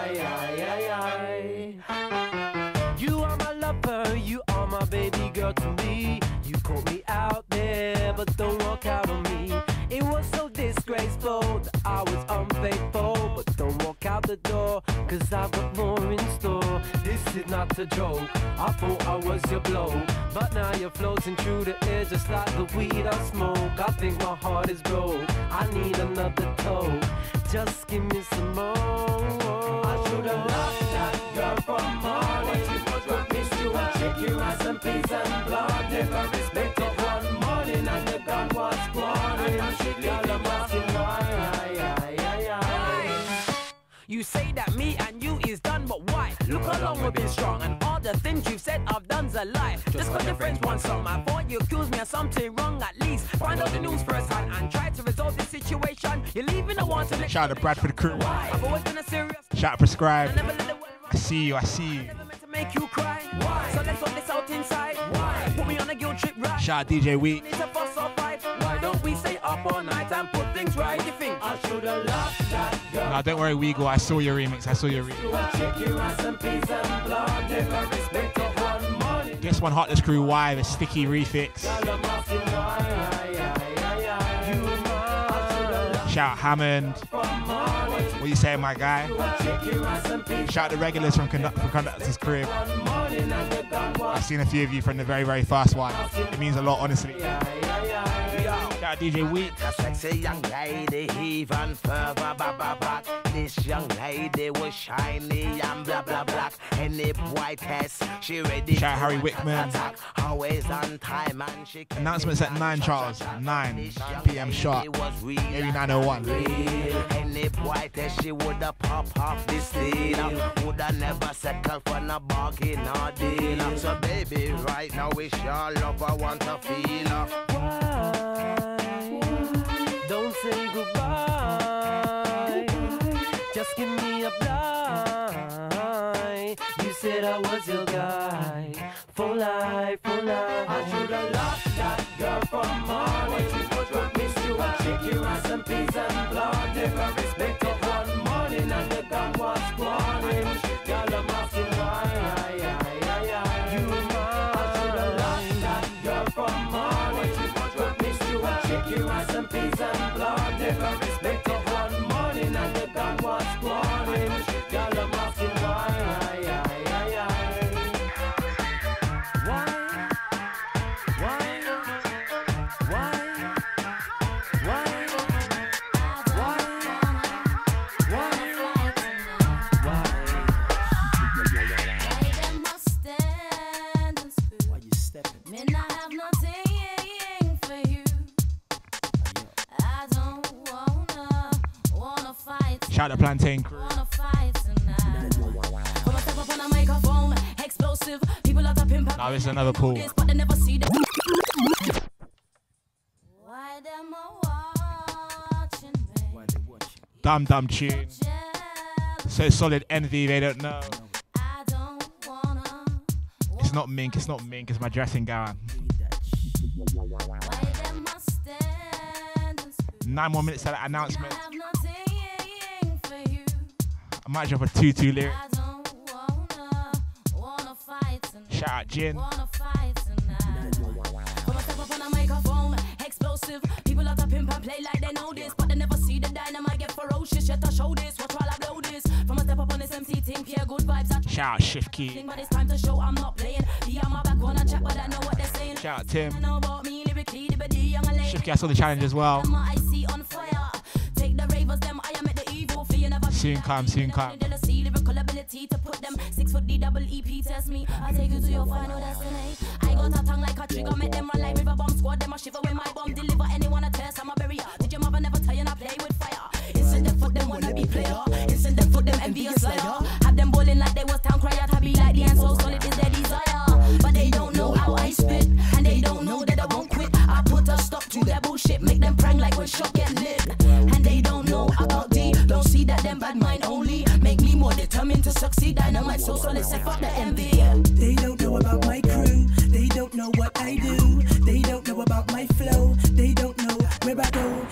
You are my lover, you are my baby girl to me. You caught me out there, but don't walk out on me. It was so disgraceful that I was unfaithful, but don't walk out the door, cause I've got more in store. This is not a joke, I thought I was your blow, but now you're floating through the air just like the weed I smoke. I think my heart is broke, I need another toe, just give me some more. I should've locked that girl from morning. Cook me stew and chicken, rice and peas and blood. Never respect of one morning and the gun was squanning. Girl, I'm asking why. You say that me and you is done, but why? Look how long we've been strong, and all the things you've said I've done's a lie. Just cause your friends want some, I thought you accused me of something wrong. At least find out the news first hand and try to resolve this situation. You're leaving the one to let. Shout out to Bradford crew. I've always been a serious. Shout out Prescribe. I see you, I see you. Make you cry. Why? So let's sort this out inside. Why? Put me on a guilt trip ride. Shout out D J Week. Why don't we stay up all night and put things right? You think I should have locked that girl? No, don't worry, Weagle. I saw your remix. I saw your remix. Guess one Heartless Crew Y, the sticky refix. Shout out Hammond. What you saying, my guy? Shout out the regulars from, conduct from Conductor's Crib. I've seen a few of you from the very, very first one. It means a lot, honestly. Shout out D J Week. A sexy young lady, even further back, back, back. This young lady was shiny and blah, blah, black. And if white test, she ready. Shout out Harry Wickman. Always on time and she Announcements at nine, Charles. nine p m sharp. Maybe nine oh one. And if white test, she woulda pop off this deal. Woulda never settle for no bargain or deal. So baby, right now it's your love I want to feel. Don't say goodbye. Just give me a blind. You said I was your guy. For life, for life. I should have locked that girl from morning. Cook me stew and chicken, rice and peas and blood. Never respect of one morning and the gun was squanning. Girl, I'm asking why. You mine. I should have locked that girl from morning. Cook me stew and chicken, rice and peas and blood. Never respect of one morning and the gun was squanning. Girl, I'm asking why. Shout out the Plantain crew. explosive. People are tapping back. Now it's another pool. But they never see the. Why them watching me? Why they watching? Dumb dumb tune. So solid envy, they don't know. I don't wanna. It's not mink, it's not mink, it's my dressing gown. Why them must stand and scream? Nine more minutes to that announcement. I have nothing for you. I might drop a two two lyric. I don't wanna, wanna fight tonight. Shout out Jin. Wanna fight tonight. Come on, step up on a microphone, explosive. People are tapping and play like they know this, but they never see the dynamite get ferocious. Yet I show this, watch while I blow this. From a step up on this M C team, yeah, good vibes. I Shout out Shift Key. but it's time to show I'm not playing. Yeah, I'm back on a chat, but I know what they're saying. Shout out Tim. I know about me, lyrically, the body, young and late. Shift Key, I saw the challenge as well. I see on fire. Take the ravers, them I am at the evil. For you never Soon come, soon come. see lyrical ability to put them six foot D double E P test me. I take you to your final destiny. I got a tongue like a trigger, make them run like river bomb squad. Them a shiver when my bomb deliver. Anyone a test, I'm a barrier. Did your mother never tell you not play with fire? Instant them for them wanna be player. Instant them for them envious liar. Have them bowling like they was town crier. Happy like the and so solid is their desire. But they don't know how I spit, and they don't know that I won't quit. I put a stop to their bullshit, make them prang like when shot get lit. And they don't know about D, don't see that them bad mind only make me more determined to succeed. Dynamite so solid, say fuck the envy. They don't know about my crew, they don't know what I do, they don't know about my flow, they don't know where I go.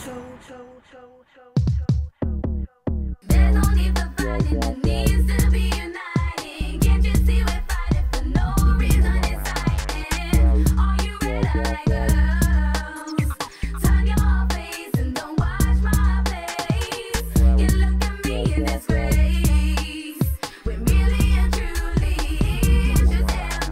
There's no need for fighting, there needs to be uniting. Can't you see we're fighting for no reason exciting? Are you ready, girls? Turn your face and don't watch my face. You look at me in disgrace. We're really and truly just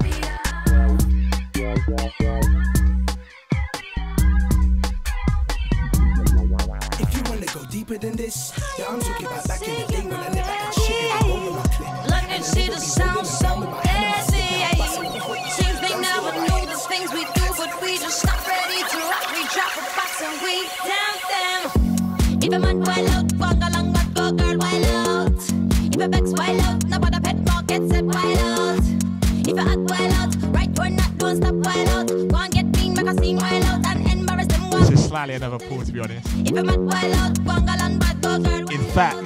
If you wanna go deeper than this, yeah, I'm talking about back in the day when I never had shit in the roll in my clip. Look and see the sound so easy. Seems they never knew the things we do, but we just stop ready to rock. We drop a box and we dance them. If a man wild out, walk along, but go girl wild out. If a vex wild out, nobody pet market set wild out. If a act wild out, right or not, don't stop wild out. Go and get me, make a scene wild out and embarrass them. This is slightly another pool, to be honest. If a man wild out, go along, but go girl. In fact,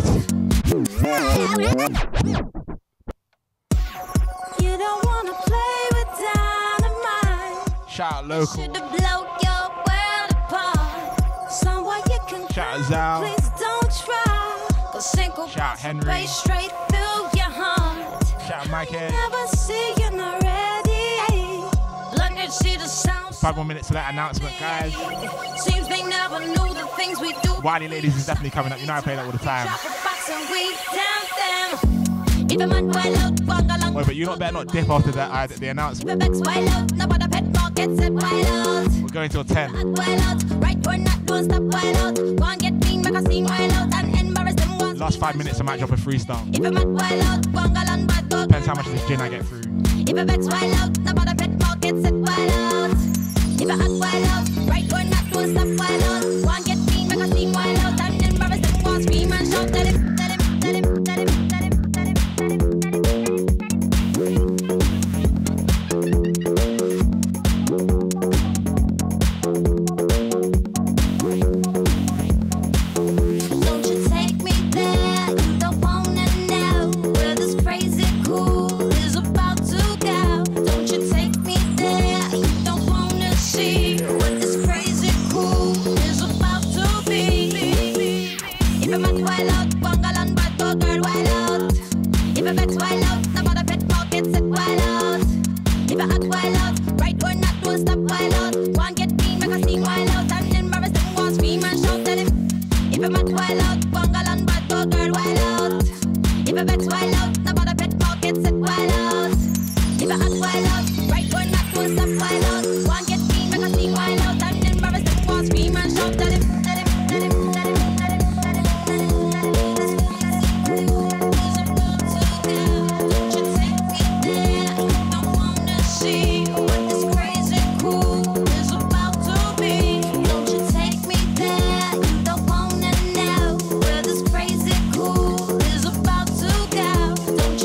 you don't wanna play with dynamite. shout out Local. Should blow your world apart. Someone you can Shout out Zal. please don't try. Go single Shout out Henry. way straight through your heart. Shout out Mike Head. Never see you not ready. Look and see the sound. Five more minutes to that announcement, guys. Seems they never knew the things we do. Wiley Ladies is definitely coming up. You know I play that all the time. Drop a box and we dance them. If a man wild out, walk along. Wait, but you not better not dip after that uh, the If announcement. a vex wild out, nobody pet market set wild out. We're going till ten. Wild out, right or not, don't stop wild out. Go and get me, make a scene wild out and embarrass them ones. Last five minutes, I might drop a freestyle. If a man wild out, go and galan bad go. Depends how much of this gin I get through. If a vex wild out, nobody pet market set wild out. If a act wild out, right or not, don't stop wild out. Go and get me, make a scene wild out and embarrass them ones. Scream and shout, let him, let him, let him, let him, let him, let him, let him, let Don't you take me there, you don't wanna know where this crazy cool is about to go. Don't you take me there, you don't wanna see what this crazy cool is about to be. If a man wild out, wangalan bad go girl wild out. If a vex wild out, nobody pet market set wild out. If a act wild out, right or not, don't stop wild out. Go and get me, make a scene wild out and embarrass them ones. Scream and shout at him. If a man wild out, wangalan bad go girl wild out. If a vex wild out, nobody pet market set wild out. If a act wild out, right or not, don't stop wild out. Go and get me, make a scene wild out and embarrass them ones. Scream and shout at him. Let him, let him, let him, let him, let him, let him, let him, let him. Don't you take me there, you don't wanna see what this crazy cool is about to be. Don't you take me there, you don't wanna know where this crazy cool is about to go. Don't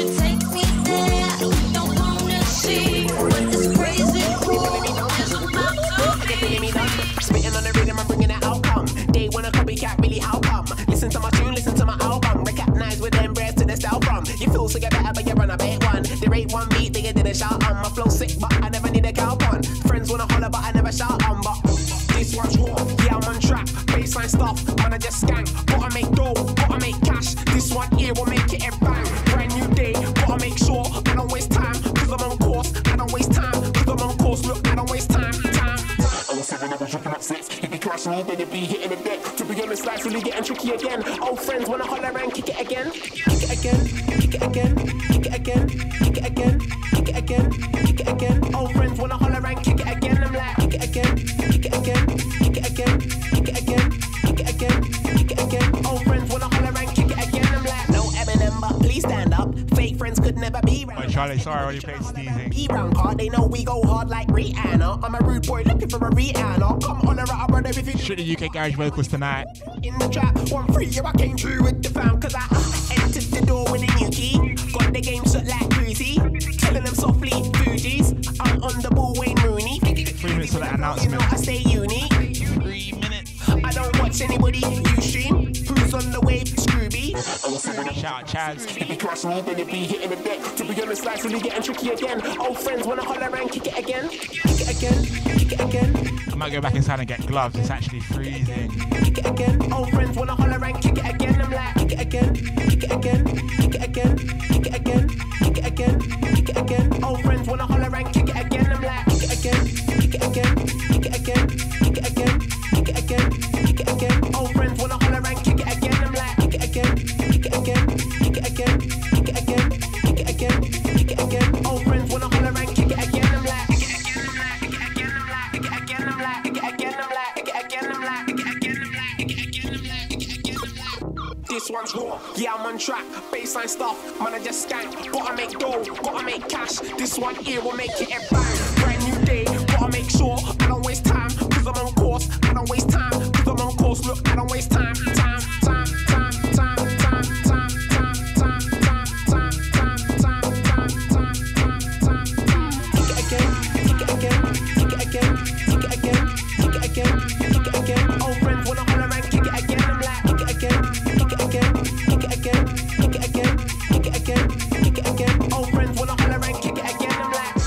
shell from. You feel so get better, but you run a bit one. There ain't one beat that you didn't shout on. My flow sick, but I never need a cow on. Friends wanna holler, but I never shout on. But this one's raw, yeah, I'm on track. Baseline stuff, man, I just skank. Gotta make dough, gotta make cash. This one here will make it a bang. Brand new day, gotta make sure I don't waste time, cause I'm on course. I don't waste time, cause I'm on course. Look, I don't waste time, time. I was seven, I was dropping up six. If you crash me, then you be hitting the deck. To be honest, life's really getting tricky again. Old friends wanna holler and kick it again. Kick it again, kick it again, kick it again, kick it again, kick it again, kick it again. Old friends wanna holler and kick it again. I'm like, kick it again, kick it again, kick it again, kick it again, kick it again, kick it again. Old friends wanna holler and kick it again. I'm like, no Eminem, but please stand up. Fake friends could never be round. Oh, Charlie, sorry, I already played sneezing. Be round card, they know we go hard like Rihanna. I'm a rude boy looking for a Rihanna. Come on, around, brother, if you shoot the U K garage vocals tonight. In the trap, one free, yeah, I came through with the fam, cause I entered the door with a new key. Got the game shut like Greasy. Telling them softly, Fugees. I'm on the ball, Wayne Rooney. Three minutes of that announcement. You know I stay unique. Three minutes. I don't watch anybody, you stream. Who's on the wave? Scrooby. Shout out Chaz. If you crash me, then you be hitting the deck. To be honest, life's really getting tricky again. Old friends wanna holler and kick it again. Kick it again, kick it again. I might go back inside and get gloves, it's actually freezing. Kick it again. Old friends wanna holler and kick it again. I'm like, kick it again, kick it again, kick it again, kick it again, kick it again, kick it again. Old friends wanna holler and kick it again. I'm like, kick it again, kick it again, kick it again, kick it again, kick it again, kick it again. Old friends wanna holler and kick it again. I'm like, kick it again, kick it again, kick it again, kick it again, kick it again, kick it again. Old friends wanna holler and kick it again. I'm like, kick it again, I'm like, kick it again, I'm like, kick it again, I'm like, kick it again, I'm like, kick it again, I'm like, kick it again, I'm like, kick it again, I'm like. This one's raw, yeah, I'm on track. Baseline stuff, man, I just skank. Gotta make dough, gotta make cash. This one here will make it a bang. Brand new day, gotta make sure I don't waste time, cause I'm on course. I don't waste time, cause I'm on course. Look, I don't waste time, time, time, time, time, time, time, time, time, time, time, time, time, time, time, time. Kick it again, kick it again, kick it again, kick it again, kick it again, kick it again. Old friends wanna holler and kick it again. I'm like, kick it again, kick it again, kick it again, kick it again, kick it again, kick it again. Old friends wanna holler and kick it again. I'm like.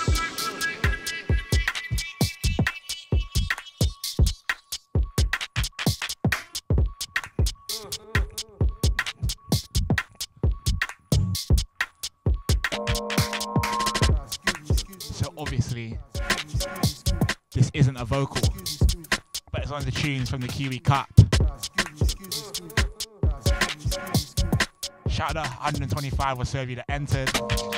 So obviously, this isn't a vocal, but it's one of the tunes from the Kiwi Cup. Shout out to one hundred twenty-five or so of you that entered.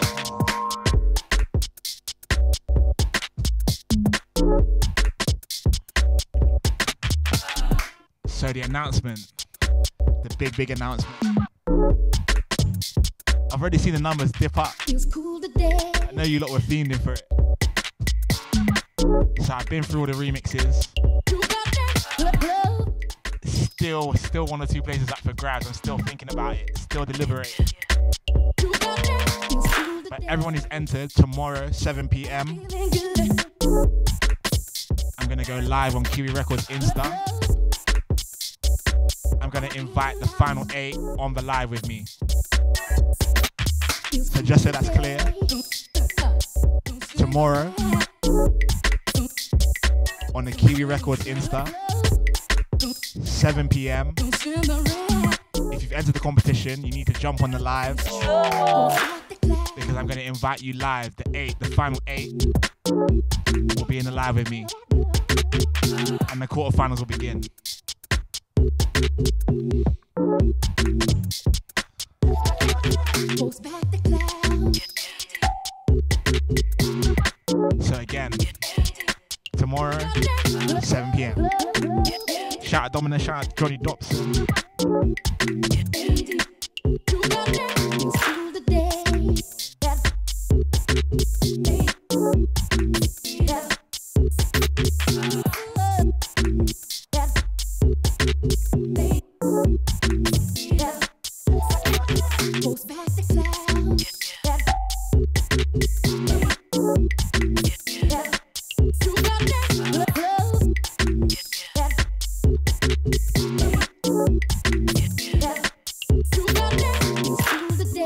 So the announcement, the big, big announcement. I've already seen the numbers dip up. I know you lot were fiending for it. So I've been through all the remixes. Still, still one or two places up for grabs. I'm still thinking about it, still deliberating. But everyone who's entered tomorrow, seven p m, I'm gonna go live on Kiwi Records Insta. I'm gonna invite the final eight on the live with me. So just so that's clear, tomorrow on the Kiwi Records Insta, seven p m. If you've entered the competition, you need to jump on the live because I'm going to invite you live. The eight, the final eight will be in the live with me, and the quarterfinals will begin. So again, tomorrow, seven p m. Shout out Dominic, shout out Johnny Dobson. The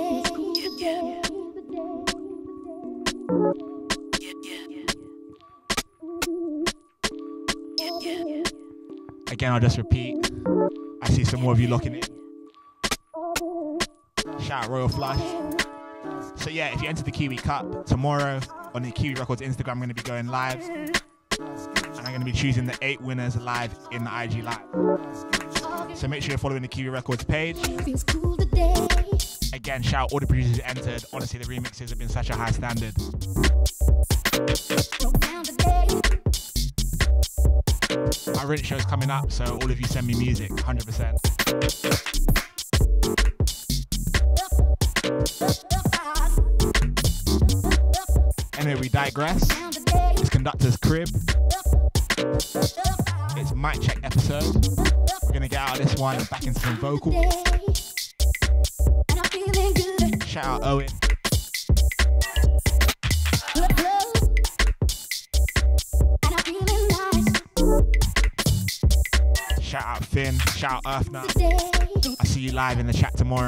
Again, I'll just repeat. I see some more of you looking in. Shout out Royal Flush. So yeah, if you enter the Kiwi Cup tomorrow on the Kiwi Records Instagram, I'm going to be going live. And I'm going to be choosing the eight winners live in the I G Live. So make sure you're following the Kiwi Records page. Again, shout out all the producers who entered. Honestly, the remixes have been such a high standard. My rent show's coming up, so all of you send me music, one hundred percent. Anyway, we digress. It's Conductor's Crib. It's mic check episode. We're gonna get out of this one and back into some vocals. Shout out Owen. Shout out Finn. Shout out Earthna. I'll see you live in the chat tomorrow.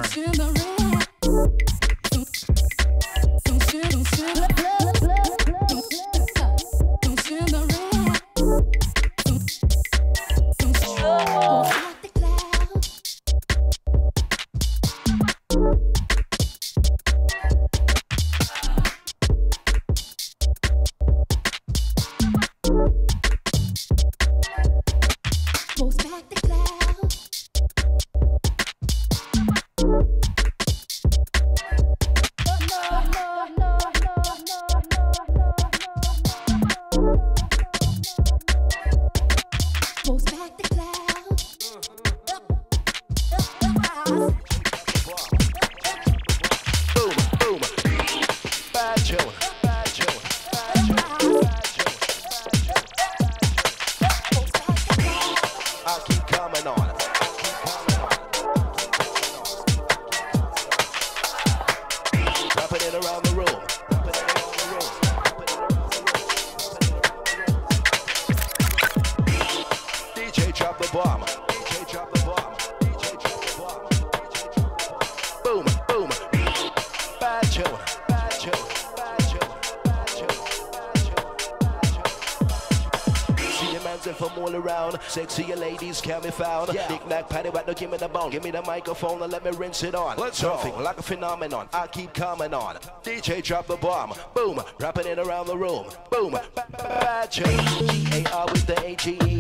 Sexy ladies can be found. Yeah. Knick knack, patty whack, no give me the bone. Give me the microphone and let me rinse it on. Let's Something go. Like a phenomenon. I keep coming on. D J drop the bomb. Boom. Rapping it around the room. Boom. Bad G A R with the A G E.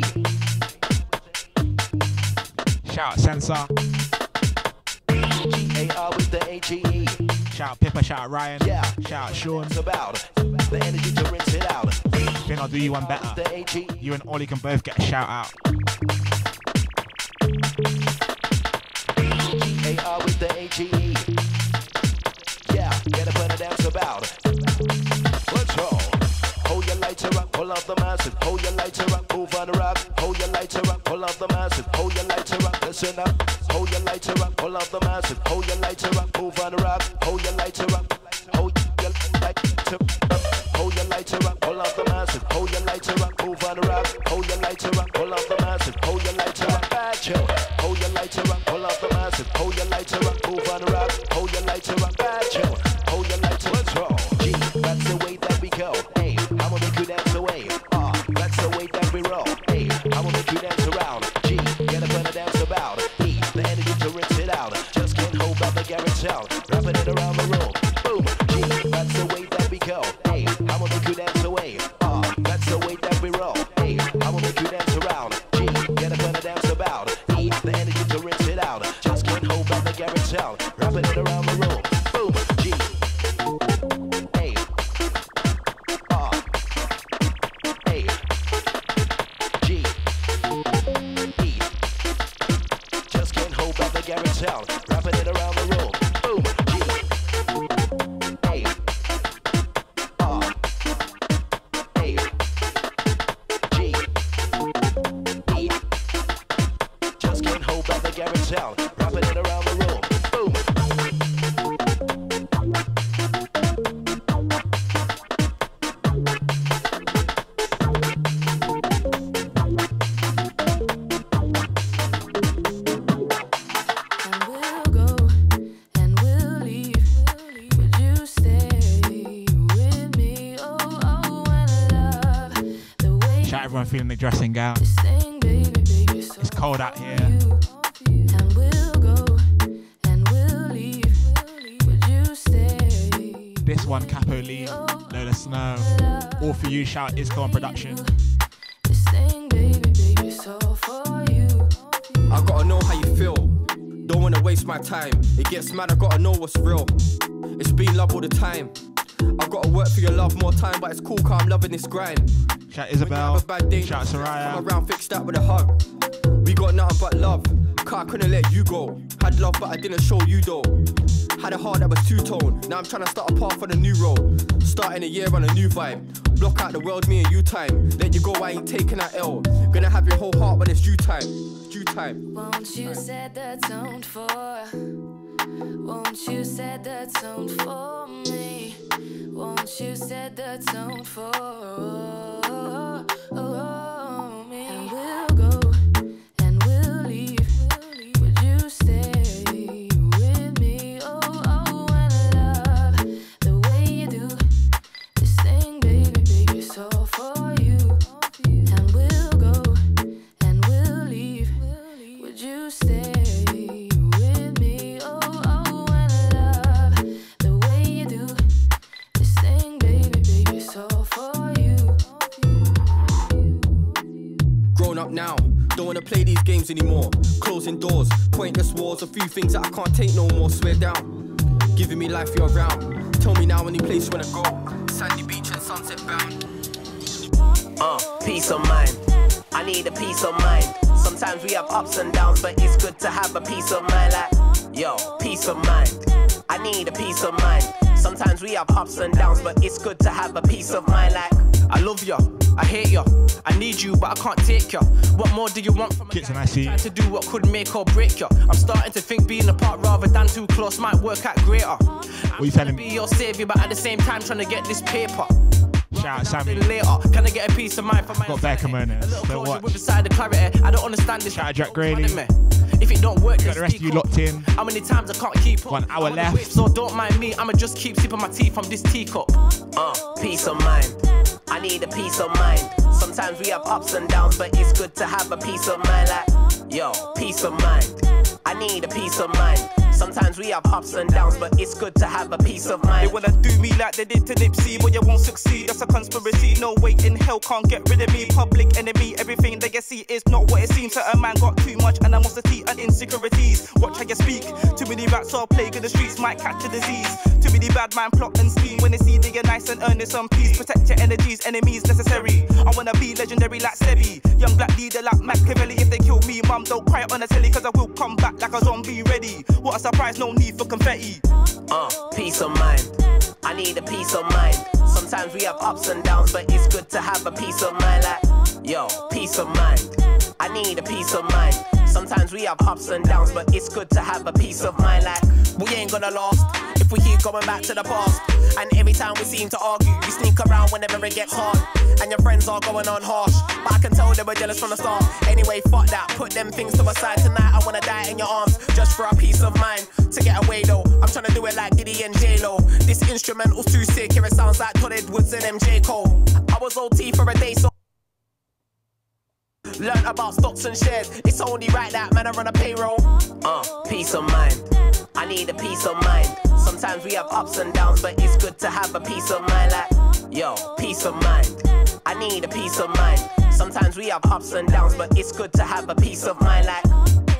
Shout out Sensor. G A R with the A G E. Shout out Pippa. Shout out Ryan. Yeah. Shout out Sean. It's about the energy to rinse it out. I think I'll do you one better. You and Ollie can both get a shout out. A R with the A G E. Yeah, get up and dance about. Let's roll. Hold your lighter up, pull up the massive. Hold your lighter up, move on the rock. Hold your lighter up, pull up the massive. Hold your lighter up, listen up. Hold your lighter up, pull up the massive. Hold your lighter up, move on the rock. Hold your lighter up. Hold your lighter up. Hold your lighter up, pull up the massive. Hold your lighter up, move on the rock. Hold your lighter up, pull up the massive. Hold your lighter up, bad chill. Hold your lighter up, pull up the massive. Hold your lighter up, move on the rock. Hold your lighter up, bad chill. Hold your lighter, let's roll. G, that's the way that we go. Hey, I'ma make you dance away. Ah, uh, that's the way that we roll. Hey, I'ma make you dance around. G, get up and dance about. E, the energy to rinse it out. Just can't hold back the guarantee. Wrapping it around the room. Boom, G, that's the way that we go. Hey, I'ma make you dance away. Ah, uh, that's the way that we roll. Hey, I'ma make you dance around. G, get up and dance about. E, the energy to rinse it out. Just can't hold back the guarantee. Wrapping it around the room. Boom, G. Hey. Ah. Hey. G. E. Just can't hold back the guarantee. Wrapping it around the room. Boom, G. Hey. Ah. Hey. G. E. Just can't hold back the guarantee. Wrapping it around the room. Boom. Shout out everyone feeling the dressing gown. cold out here. And we'll go and we'll leave. Would you stay? This one, Capo Lee, Lola Snow. All for you, shout Isco on production. This thing, baby, baby, it's all for you. I gotta know how you feel. Don't wanna waste my time. It gets mad, I gotta know what's real. It's been love all the time. I gotta work for your love more time, but it's cool, cause I'm loving this grind. Shout Isabel, shout Soraya. Come around, fix that with a hug. We got nothing but love, cause I couldn't let you go. Had love, but I didn't show you though. Had a heart that was two-tone. Now I'm trying to start a path on a new road. Starting a year on a new vibe. Block out the world, me and you time. Let you go, I ain't taking that L. Gonna have your whole heart when it's due time. Due time. Won't you set the tone for? Won't you set the tone for me? Won't you set the tone for me? And we'll go and we'll leave. Would you stay with me? Oh, oh, and love the way you do. This thing, baby, baby, it's all for you. And we'll go and we'll leave. Would you stay with me? Oh, oh, and love the way you do. This thing, baby, baby, it's all for you. Grown up now, don't wanna play these games anymore. Closing doors, pointless wars, a few things that I can't take no more. Swear down, giving me life you're around. Tell me now any place you wanna go. Sandy beach and sunset bound. Uh, peace of mind. I need a peace of mind. Sometimes we have ups and downs, but it's good to have a peace of mind. Like, yo, peace of mind. I need a peace of mind. Sometimes we have ups and downs, but it's good to have a peace of mind. Like, I love ya, I hate ya, I need you, but I can't take ya. What more do you want from me? I see. Trying to do what could make or break ya. I'm starting to think being apart rather than too close might work out greater. What are you telling Be me? your savior, but at the same time trying to get this paper. Shout out Sammy. Later, can I get a peace of mind for my Got Bear Kimonos. Don't watch. with beside the clarity? I don't understand this. Shout out Jack Grady. If it don't work, Got the rest of you locked in. How many times I can't keep up? One hour left. Whip, so don't mind me, I'ma just keep sipping my tea from this teacup. uh, peace of mind. I need a peace of mind. Sometimes we have ups and downs, but it's good to have a peace of mind. Like, yo, peace of mind. I need a peace of mind. Sometimes we have ups and downs, but it's good to have a peace of mind. They wanna do me like they did to Nipsey, but you won't succeed, that's a conspiracy. No way in hell can't get rid of me. Public enemy, everything that you see is not what it seems. Certain man got too much animosity and insecurities. Watch how you speak. Too many rats are plaguing the streets, might catch a disease. Too many bad man plot and scheme. When they see that you're nice and earnest on peace, protect your energies, enemies necessary. I wanna be legendary like Sebi, young black leader like Machiavelli. If they kill me, mum, don't cry on the telly, cause I will come back like a zombie ready. What a surprise, no need for confetti. Uh, peace of mind. I need a peace of mind. Sometimes we have ups and downs, but it's good to have a peace of mind. Like, yo, peace of mind. I need a peace of mind. Sometimes we have ups and downs, but it's good to have a peace of mind. Like, we ain't gonna last if we keep going back to the past. And every time we seem to argue, we sneak around whenever it gets hard. And your friends are going on harsh, but I can tell they were jealous from the start. Anyway, fuck that, put them things to the side tonight. I wanna die in your arms, just for a peace of mind. To get away though, I'm trying to do it like Diddy and J-Lo. This instrumental's too sick, here it sounds like Todd Edwards and M J Cole. I was O T for a day, so learn about stocks and shares. It's only right that man I run a payroll. Uh, peace of mind. I need a peace of mind. Sometimes we have ups and downs, but it's good to have a peace of mind. Like, yo, peace of mind. I need a peace of mind. Sometimes we have ups and downs, but it's good to have a peace of mind. Like,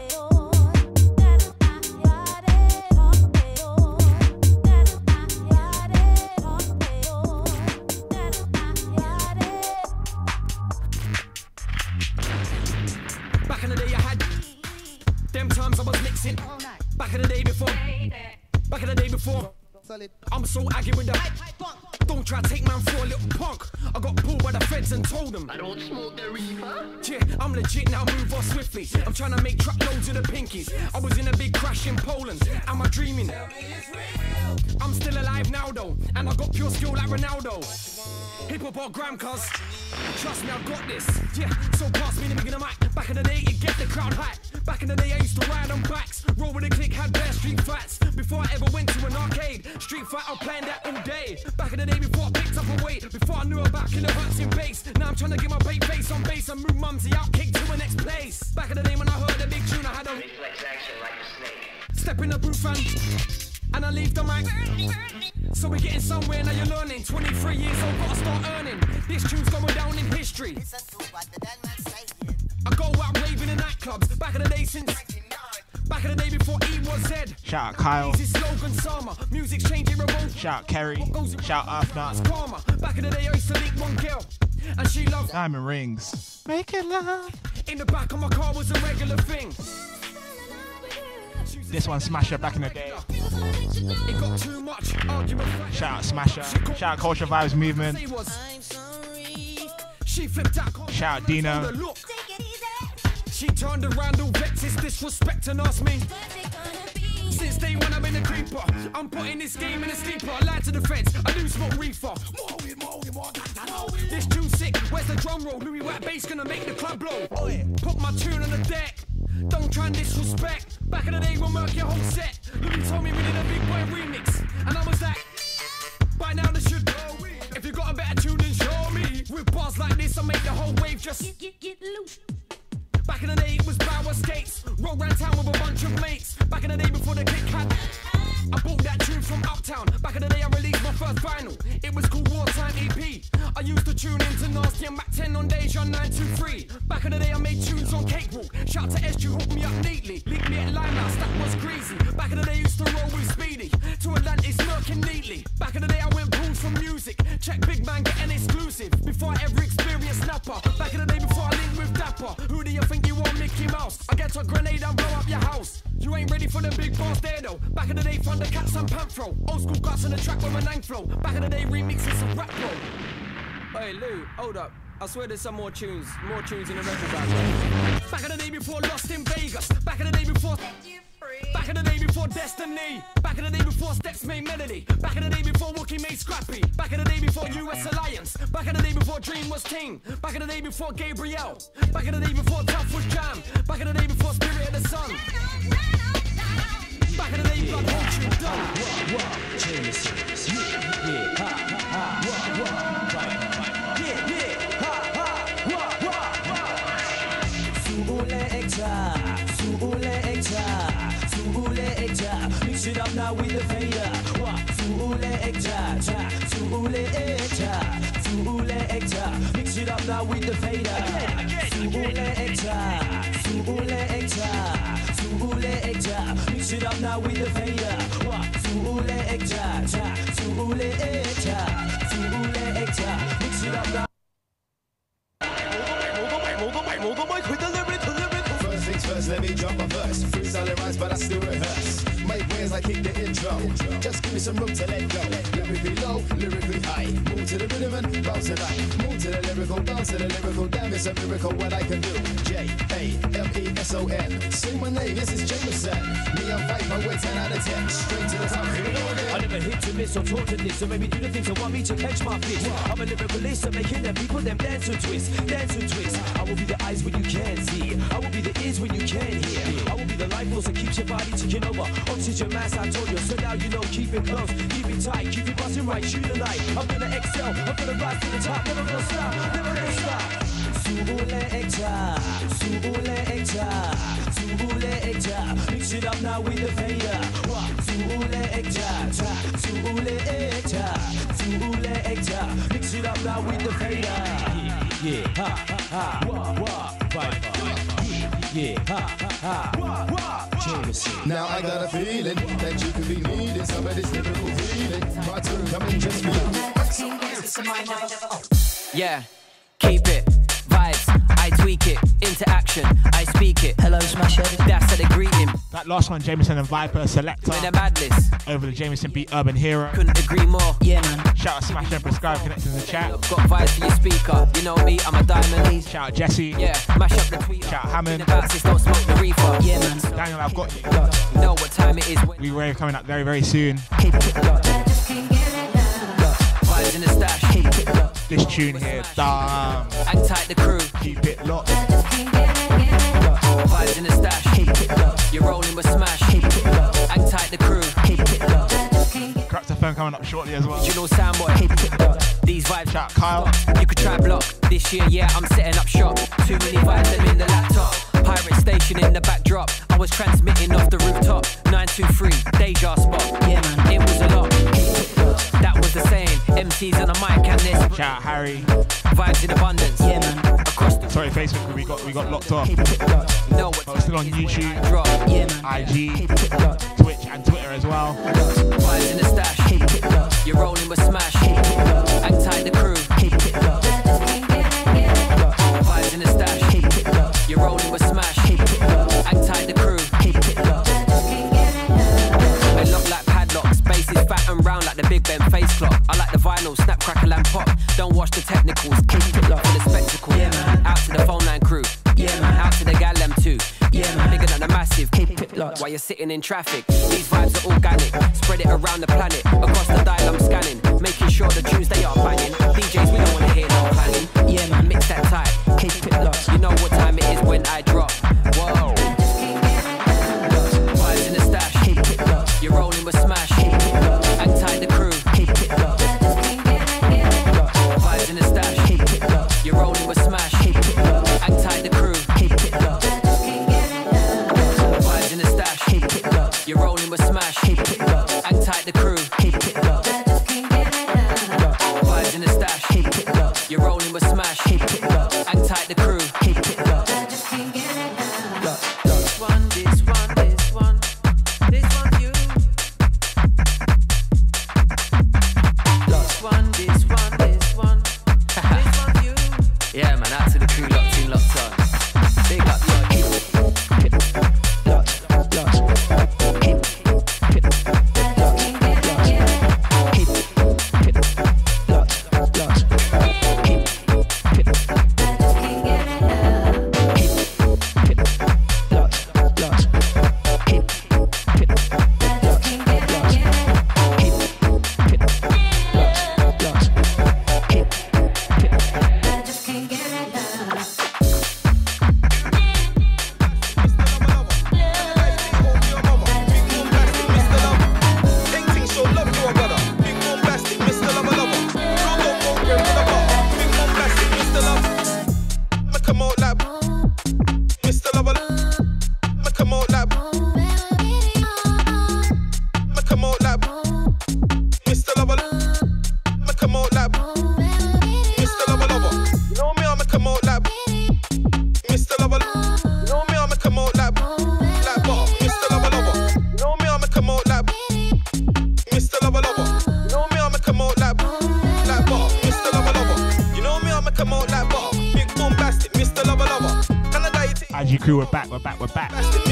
back in the day I had them times I was mixing. Back in the day before. Back in the day before. I'm so aggy with that. Don't try to take man for a little punk. I got pulled by the feds and told them I don't smoke the reefer. Yeah, I'm legit now, move off swiftly. I'm trying to make truckloads of the pinkies. I was in a big crash in Poland. Am I dreaming? I'm still alive now though, and I got pure skill like Ronaldo. Hip hop or gram, cuz trust me, I've got this. Yeah, so pass me the big in the mic. Back in the day, it get the crowd hype. Back in the day, I used to ride on bikes. Roll with a click, had bare street fights. Before I ever went to an arcade, street Street fight, I'm playing that all day. Back in the day before I picked up a weight, before I knew about kilohertz in bass. Now I'm trying to get my bait face on bass and move Mumsy out, kick to the next place. Back in the day when I heard a big tune, I had a reflex action like a snake. Step in the booth and, and I leave the mic. So we're getting somewhere, now you're learning. twenty-three years old, gotta start earning. This tune's going down in history. I go out raving in nightclubs. Back in the day since back in the day before E was Z. Shout out Kyle. Easy slogan summer. Music's changing remote. Shout out Kerry. Shout out Earthnut. Back in the day I used to link one girl. And she loved diamond rings. Make it love. In the back of my car was a regular thing. This one Smasher back in the day. It got too much argument. Shout out Smasher. Shout out Culture Vibes Movement. She flipped out. Shout out Dino. She turned around all vexed, it's disrespect and asked me. Since day one I've been a creeper. I'm putting this game in a sleeper. I lied to the feds, I do smoke reefer. This tune's sick, where's the drum roll? Louis White bass gonna make the club blow. Put my tune on the deck, don't try and disrespect. Back in the day we'll murk your whole set. Louis told me we did a big boy remix. And I was like, by now this should go. If you got a better tune then show me. With bars like this I make the whole wave just get, get, get loose. Back in the day it was Bauer skates. Roll round town with a bunch of mates. Back in the day before the Kit Kat, I bought that tune from Uptown. Back in the day I released my first vinyl. It was called Wartime E P. I used to tune into Nasty and Mac ten on Deja nine two three. Back in the day I made tunes on Cakewalk. Shout to S G, hooked me up neatly. Linked me at Limehouse, that was greasy. Back in the day I used to roll with Speedy. To Atlantis lurking neatly. Back in the day I went pools for music. Check Big Man, get an exclusive. Before I ever experienced Snapper. Back in the day before I linked with Dapper. Who do you think you are, Mickey Mouse? I get a grenade and blow up your house. You ain't ready for the big boss there though. Back in the day Thundercats and Panthro. Old school guts on the track with a nang flow. Back in the day remixes some rap flow. Hey Lou, hold up. I swear there's some more tunes, more tunes in the record bag. Back in the day before Lost in Vegas. Back in the day before Back in the day before Destiny. Back in the day before Steps made Melody. Back in the day before Wookie made Scrappy. Back in the day before U S Alliance. Back in the day before Dream was King. Back in the day before Gabriel. Back in the day before Tough was Jam. Back in the day before Spirit of the Sun. Back in the day blood won't you done. What, what, Jameson. Yeah, yeah, ha, ha, what, what, yeah, yeah, ha, ha, what, what, what. Suule Ekta, Suule Ekta, mix it up now with the fader. What? Suule Ekta, Suule Ekta, Suule Ekta, mix it up now with the fader. Suule Ekta, Suule Ekta, Suule Ekta, mix it up now with the fader. What? Suule Ekta, Suule Ekta, Suule Ekta, mix it up now. First things first, let me drop my verse. Freestyle it rhymes, but I still rehearse. Make waves like kick the intro. Just give me some room to let go. Lyrically low, lyrically high. Move to the rhythm and bounce it right. Move to the lyrical, bounce to the lyrical. Damn, it's a miracle what I can do. J A M E S O N. Say my name, yes, it's Jameson. Me, I'm five, my way ten out of ten. Straight to the top, here we go again. I never hit to miss or taught to this, so maybe do the things that want me to catch my fish. I'm a lyricalist, I'm making them people them dance to twist, dance to twist. I will be the eyes when you can't see. I will be the ears when you can't hear. I will be the life force that keeps your body ticking over. Oxygen mass, I told you, so now you know, keep it close, keep it tight, keep it busting right, shoot the light. I'm gonna excel, I'm gonna rise to the top, never gonna stop, never gonna stop. Suule Ekta, Suule Ekta, Suule Ekta, mix it up now with the fader. Suule Ekta, Suule Ekta, Suule Ekta, mix it up now with the fader. Yeah, yeah, ha, ha, ha, wah, wah, vibe. Yeah, ha, ha, ha, wah, wah, Jameson. Now I got a feeling that you could be needing some of this lyrical feeling. My turn coming just for you. Yeah, keep it. Vibes, I tweak it, into action, I speak it. Hello, Smasher. That's how they greet him. That last one, Jameson and Viper Selector. With a madness. Over the Jameson beat Urban Hero. Couldn't agree more. Yeah, man. Shout out Smash and Prescribe connected in the chat. Got vibes for your speaker. You know me, I'm a diamond. Shout out Jesse. Yeah, mash up the tweet. Shout out Hammond. Don't smoke the reefer. Yeah, man. Daniel, I've got you. Know what time it is. We rave coming up very, very soon. Keep it locked. Vibes in the stash. Keep it locked. This tune here, damn. Hang tight the crew. Keep it locked. Vibes in the stash. Keep it locked. You're rolling with Smash. Keep it locked. Hang tight the crew. Keep it locked. Corrupt F anthem coming up shortly as well. You know Soundboy, these vibes. Shout out Kyle. You could try block. This year, yeah, I'm setting up shop. Too many vibes them in the laptop. Pirate station in the backdrop. I was transmitting off the rooftop. nine two three, Deja spot. Yeah, man, it was a lot. That was the saying. M Cs on a mic and this. Shout out Harry. Vibes in abundance. Yeah, man. Across the. Sorry, Facebook, we got we got locked off. No, but we're still on YouTube, yeah, man. I G, Twitch, and Twitter as well. Vibes in the stash. You're rolling with smash. Hang tight the crew. Vibes in the stash. You're rolling with smash. Hang tight the crew. They look like padlocks. Bass is fat and round like the Big Ben face clock. I like the vinyl, snap, crackle and pop. Don't watch the technicals. Keep it locked for the spectacle. Yeah, man. Out to the phone line crew. Yeah, man. Out to the gal them too. Yeah, man. Bigger than the massive. Keep it locked while you're sitting in traffic. These vibes are organic. Spread it around the planet. Across the dial I'm scanning. Making sure the tunes they are banging. D Js we don't wanna hear no clanging. Yeah, man. Mix that tight. Keep it locked. You know what time it is when I drop. Whoa. Vibes in the stash. Keep it locked. You're rolling with smash. Keep it locked. Hang tight the crew. Keep it locked. Vibes in the stash. Keep it locked. You're rolling with smash. Keep it locked. Hang tight the crew. Keep it locked. Vibes in the stash. Keep it locked. You're rolling with smash. Keep it locked. Hang tight the crew. Keep it locked. Vibes in the stash. Keep it locked. You're rolling with smash. Keep it locked. Hang tight the crew. Keep it locked. This one, this one, this one, this one you. This one, this one, this one, this one you. Yeah, man, out to the crew, locked in, locked on. Big up, yo. We're back, we're back, we're back.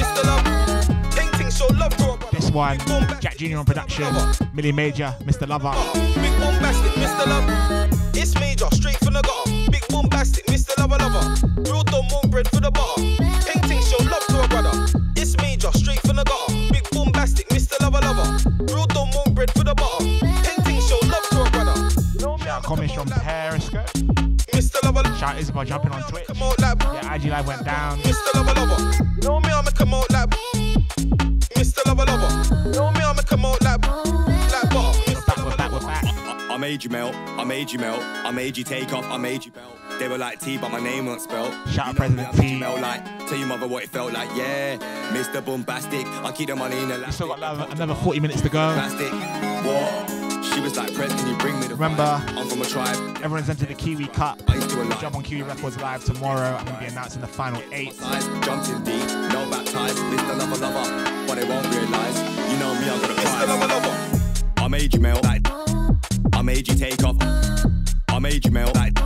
This one, Jack Junior on production, Millie Major, Mister Lover. Big bombastic, Mister Love. It's major, straight from the gutter. Big bombastic, Mister Lover Lover. Real dumb won't bread for the bar. Painting show love to a brother. It's major, straight from the gutter. Big bombastic, Mister Lover Lover. Real dumb won't bread for the bar. Painting show love to a brother. Shout out comments from Periscope. Mister Lover. Shout out Isabel jumping on Twitch. Yeah, I G Live went down. Mister Lover Lover. You know me, I'ma come out like Mister Lover Lover. You know me, I'ma come out like like butter. We're back, we're back, we're back. I, I made you melt, I made you melt, I made you take off, I made you belt. They were like T, but my name wasn't spelled. Shout out you know President me, I made T. you melt like, tell your mother what it felt like, yeah. Mister Bombastic, I keep the money in the lap. We still got another, another forty minutes to go. Plastic, what? She was like, Press, can you bring me the Remember, I'm from a tribe. Everyone's entered the Kiwi Cup. I used to alive. Jump on Kiwi Records Live tomorrow. I'm going to be announcing the final eight. Jumped in deep, no baptized, Mister Lover Lover. But they won't realise, you know me, I'm gonna Mister Lover Lover. I made you melt like, I made you take off. I made you melt like,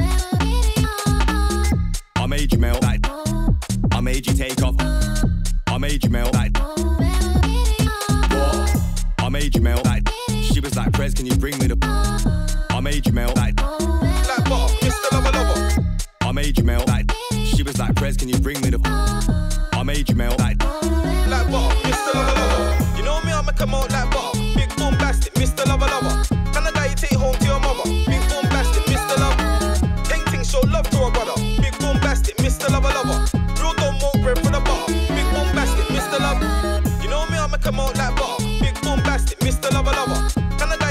I made you melt like, I made you take off. I made you melt like, what? I made you melt like. She was like, Prez, can you bring me the I made you melt like like butter, Mister Lover Lover. I made you melt like she was like, Prez, can you bring me the I made you melt like like butter, Mister Lover Lover. You know me, I'ma come out like butter. Big bombastic, Mister Lover Lover. Can I die you take home to your mother? Big bombastic, Mister Love. Painting show love to a brother. Big bombastic, Mister Lover Lover. Real dumb won't bread for the bar. Big bombastic, Mister Love. You know me, I'ma come out like butter. Big bombastic, Mister Lover Lover. Can I die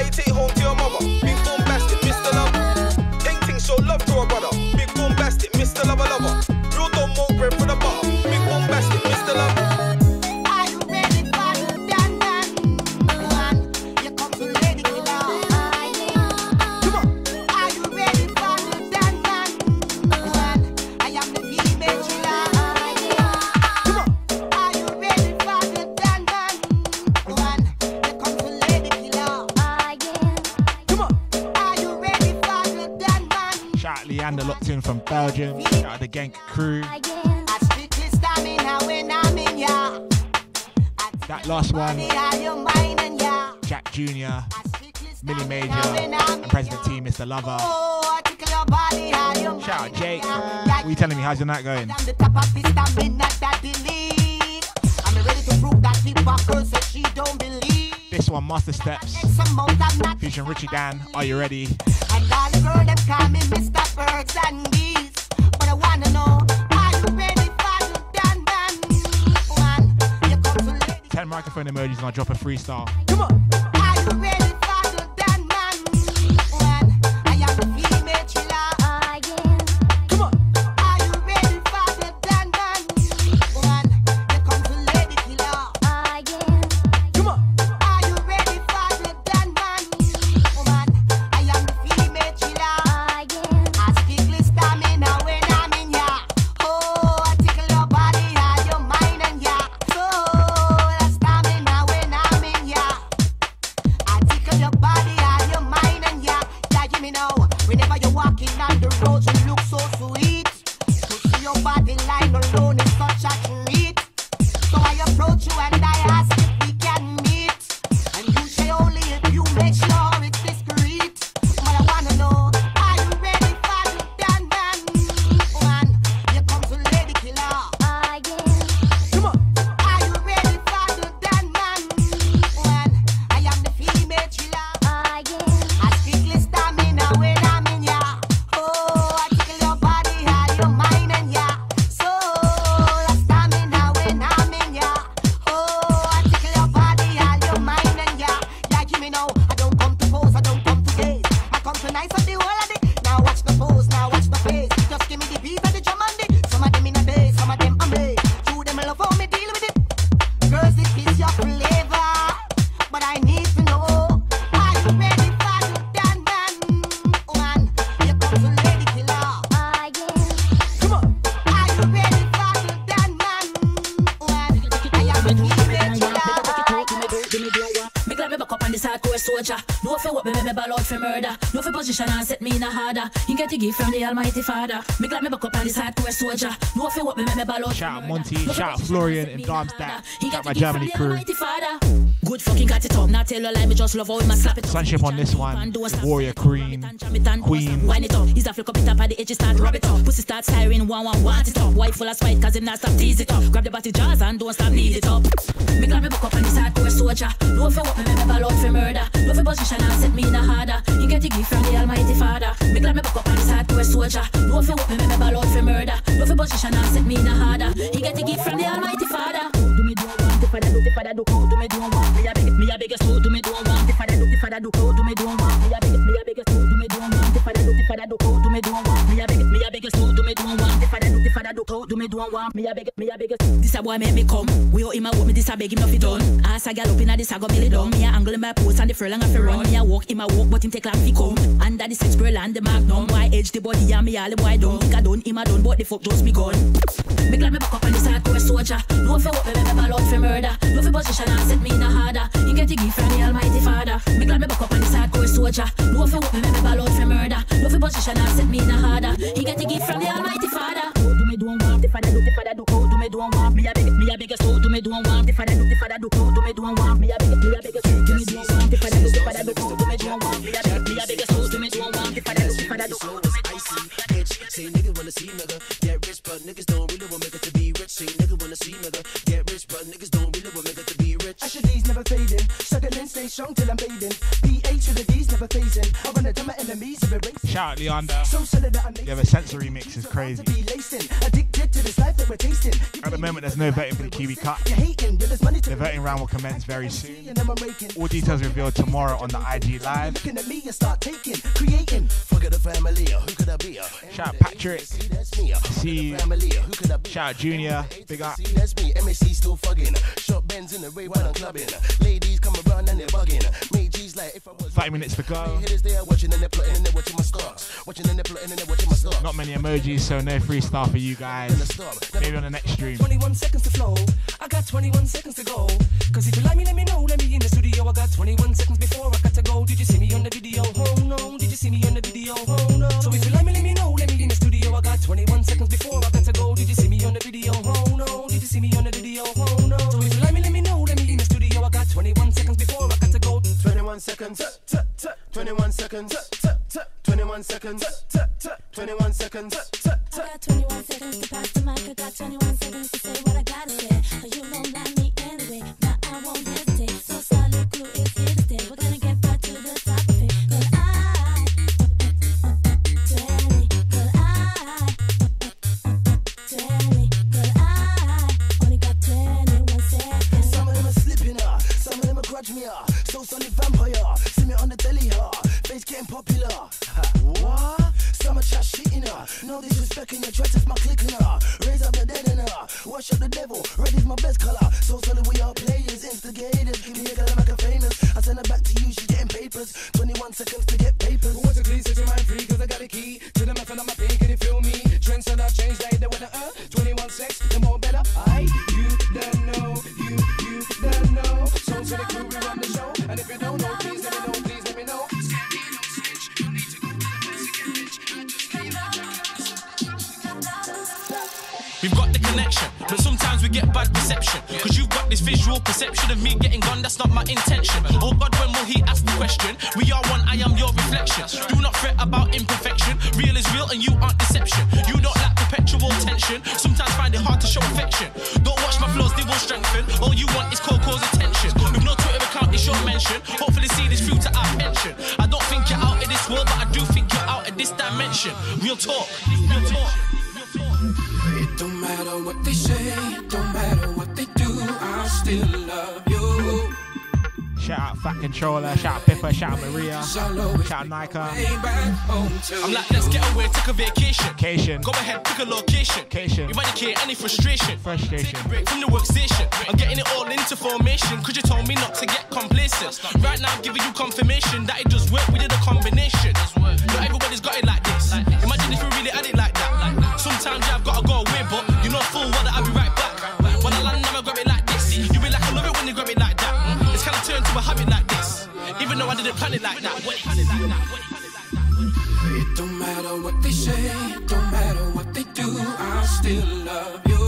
Amanda locked in from Belgium. Shout out the Genk crew. That last one, Jack Junior, Millie Major, and President T, Mister Lover. Shout out Jake. What are you telling me? How's your night going? This one, Master Steps, featuring Richie Dan. Are you ready? And all the girls them call me Mister Birds and Geese, but I wanna know, are you ready for the Dan Dan? One, you come to lady. ten microphone emojis and I'll drop a freestyle. Come on. Are you ready for the Dan Man? One, I am the female chiller. Come on. Are you ready for the Dan Man? One, you come to lady killer. Come on. Are you ready for the Dan Man? One, I am the female chiller. I speak stamina when I'm in ya. Oh, I tickle your body, yeah, your mind and ya. So, that's stamina when I'm in ya. I tickle your body, yeah, your mind and ya. Yeah, give me now. Whenever you're walking on the road, you look so sweet. To see your body line alone is such a treat. So I approach you and I ask if we can meet. And you say only if you make sure it's discreet. But I wanna know, are you ready for the Dan Man? One, here comes the lady killer. Come on. Are you ready for the Dan Man? One, I am the female chiller. I strictly stamina when I'm in ya. Oh, I tickle your body, yeah, your mind and ya. So, I stamina when I'm in ya. Oh, I tickle your body, yeah, your mind and ya. Yeah, give me now. I don't come to pose, I don't come to gaze. I come to nice of the whole of it. Now watch the pose, now watch the face. Just give me the beat and the drum and the. Some of them in a bass, some of them I'm late. You them love how me deal with it. Girls, it is your flavor, but I need to know, are you ready for the Dan Man? One, here comes the lady killer. Come on. Are you ready for the Dan Man? One, I am the female killer. Me glad me back up on this hardcore soldier. No for what me make me ball out for murder. No for position and set me in a harder. He get the gift from the Almighty Father. Me glad me back up on this hardcore soldier. No for what me make me ball out. Shout out Monty, shout out Florian in Darmstadt. Shout out my Germany crew. Good fucking got it up. Not tell a lie, me just love how my slap it up. Sunship on this one, Warrior Queen, Queen. Wind it up. He's a flick up it up at the edges, start rub it up. Pussy start siren, one one want it up. Wife full of spite, cause him not stop tease it up. Grab the body jaws and don't stop knead it up. Me glad me back up on this hardcore soldier. No for what me make me ball out for murder. No for position and set me in a harder. He get the gift from the Almighty Father. Me glad me back up on this hardcore soldier. No for what me make me ball out for murder. No for position and set me in a harder. He get the gift from the Almighty Father. Do me do one, the father do, the father do. Do me do one, me a beg it, me a beg it, so do me do one, the father do, the father do. Do me do one, me a beg it, me a beg it, so do me do one, the father do, the father do. Do me do one, me a beg it, me a beg it, so do me do one, the father do, the father do. Do me do one, me a beg it, me a beg it. This a boy make me come. We owe him a walk, me this a beg him nothing done. As I gallop inna this I go belly down. Me a angle in my post and the furlong a fi run. Me a walk, him a walk, but him take long fi come. Under the six pearl and the magnum. Why edge the body and me all the boy done. Think I done, him a done, but the fuck just begun. Me glad me back up on this hardcore soldier. No for what me make me ball out for murder. No for position and set me in a harder. He get the gift from the Almighty Father. Me glad me back up on this hardcore soldier. No for what me make me ball out for murder. No for position and set me in a harder. He get the gift from the Almighty Father. Do me do one, the father do, the father do. Do me do one, me a beg it, me a beg it, so do me do one, the father do, the father do. Do me do one, me a beg it, me a beg it, so do me do one, the father do, the father do. Do me do one, me a beg it, me a beg it, so do me do one, the father do, the father do. Say niggas wanna see nigga get rich, but niggas don't really want nigga to be rich. Say niggas wanna see nigga get rich, but niggas don't really want nigga to be rich. I should D's never fading, struggling, stay strong till I'm fading. P H with the D's never phasing. I run it to my enemies of erasing. Shout out Leander. So solid that I'm You have a sensory mix, is crazy. addicted to this life that we're tasting. At the moment, there's no voting for the Kiwi Cup. You're hating, but there's money to The voting round will commence very soon. and I'm raking. All details revealed tomorrow on the I G Live. Looking at me and start taking, creating. Forget the family, who could I be? Shout out Patrick. Me, See, family, who could I be? shout out Junior. Big up. See, that's me, M A C still fugging. Short Benz in the Ray when I'm clubbing. Ladies come around and they're bugging. Make G's like if I was Five minutes to go. hitters, they are watching and they're plotting and they're watching my stocks. Watching and they're plotting and they're watching my stocks. Not many emojis, so no freestyle for you guys. Maybe on the next stream. twenty-one seconds to flow. I got twenty-one seconds to go. Cause if you like me, let me know. Let me in the studio. I got twenty-one seconds before I got to go. Did you see me on the video? Oh no. Did you see me on the video? Oh no. So if you like me, let me know. Let me in twenty-one seconds, twenty-one seconds, twenty-one seconds. I got twenty-one seconds to pass the mic. I got twenty-one seconds to say what I gotta say. But you don't like me anyway. Now I won't hesitate. So solid crew is here to stay. We're gonna get back to the top of it. Cause I, tell me, cause I, tell me, cause I only got twenty-one seconds. Some of them are slipping her, some of them are grudge me her. So solid vampire, see me on the telly her. Face getting popular. What? Some are trash shitting her. No disrespect in your try test my click in her. Raise up the dead in her. Wash up the devil. Red is my best color. So solid we are players, instigators. Give me a girl make her famous. I send her back to you, she's getting papers. twenty-one seconds to get papers. What's a clean, set your mind free, cause I got a key to the method of my pain, can you feel me? Trends are not changed, like the weather, uh twenty-one sex, the more better. I, you don't know, you, you don't know. So to the crew, we run the show. And if you don't know, please let me know, please let me know. We've got the connection, but sometimes we get bad perception. Cause you've got this visual perception of me getting gone, that's not my intention. Oh God, when will he ask the question? We are one, I am your reflection. Do not fret about imperfection. Real is real and you aren't deception. You don't lack perpetual tension. Sometimes find it hard to show affection. Don't watch my flaws, they will strengthen. All you want is cold cause attention. With no Twitter account, it's your mention. Hopefully see this through to our pension. I don't think you're out of this world, but I do think you're out of this dimension. Real talk, real talk. It don't matter what they say, it don't matter what they do, I still love you. Shout out Fat Controller, shout out Pippa, shout out Maria, shout out Nika. I'm like, let's get away, take a vacation. Vacation. Go ahead, pick a location. Vacation. Eradicate any frustration. Frustration. Take a break from the workstation. I'm getting it all into formation. Cause you told me not to get complacent. Right now I'm giving you confirmation that it does work, we did a combination. Not everybody's got it like this. Imagine if we really had it like that. Sometimes yeah, I've got to go away, but you know full well that I'll be right back. When I land, I'ma grab it like this. You be like, I love it when you grab it like that. It's kind of turned to a habit like this. Even though I didn't plan it like that. It don't matter what they say, it don't matter what they do, I still love you.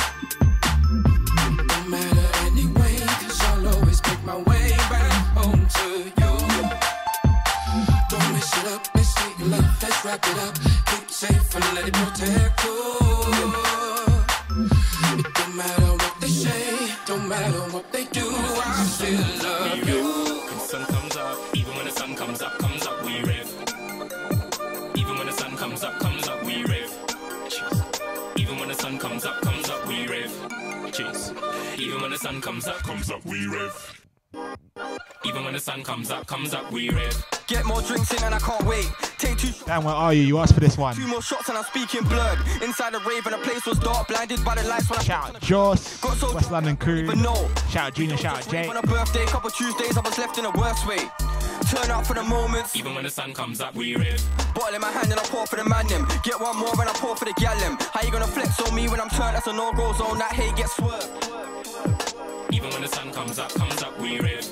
It don't matter anyway, cause I'll always make my way back home to you. Don't mess it up, let's take it love, let's wrap it up. Keep it safe and let it protect you. It don't matter what they say, don't matter what they do, I still love you. When the sun comes up, even when the sun comes up, comes up, we riff. Even when the sun comes up, comes up, we riff. Even when the sun comes up, comes up, we riff. Cheers. Even when the sun comes up, comes up, we riff. Even when the sun comes up, comes up, we riff. Get more drinks in and I can't wait. Take two. Damn, where are you? You asked for this one. Two more shots and I'm speaking blurred. Inside the rave and the place was dark, blinded by the lights. When shout out Joss, West London crew. But no. Shout out Junior, shout out Jay. On a birthday, couple Tuesdays, I was left in a worse way. Turn up for the moments. Even when the sun comes up, we riff. Bottle in my hand and I pour for the man them. Get one more and I pour for the gal them. How you gonna flex on me when I'm turned? That's a no-go zone. That hate gets swerved. Even when the sun comes up, comes up, we riff.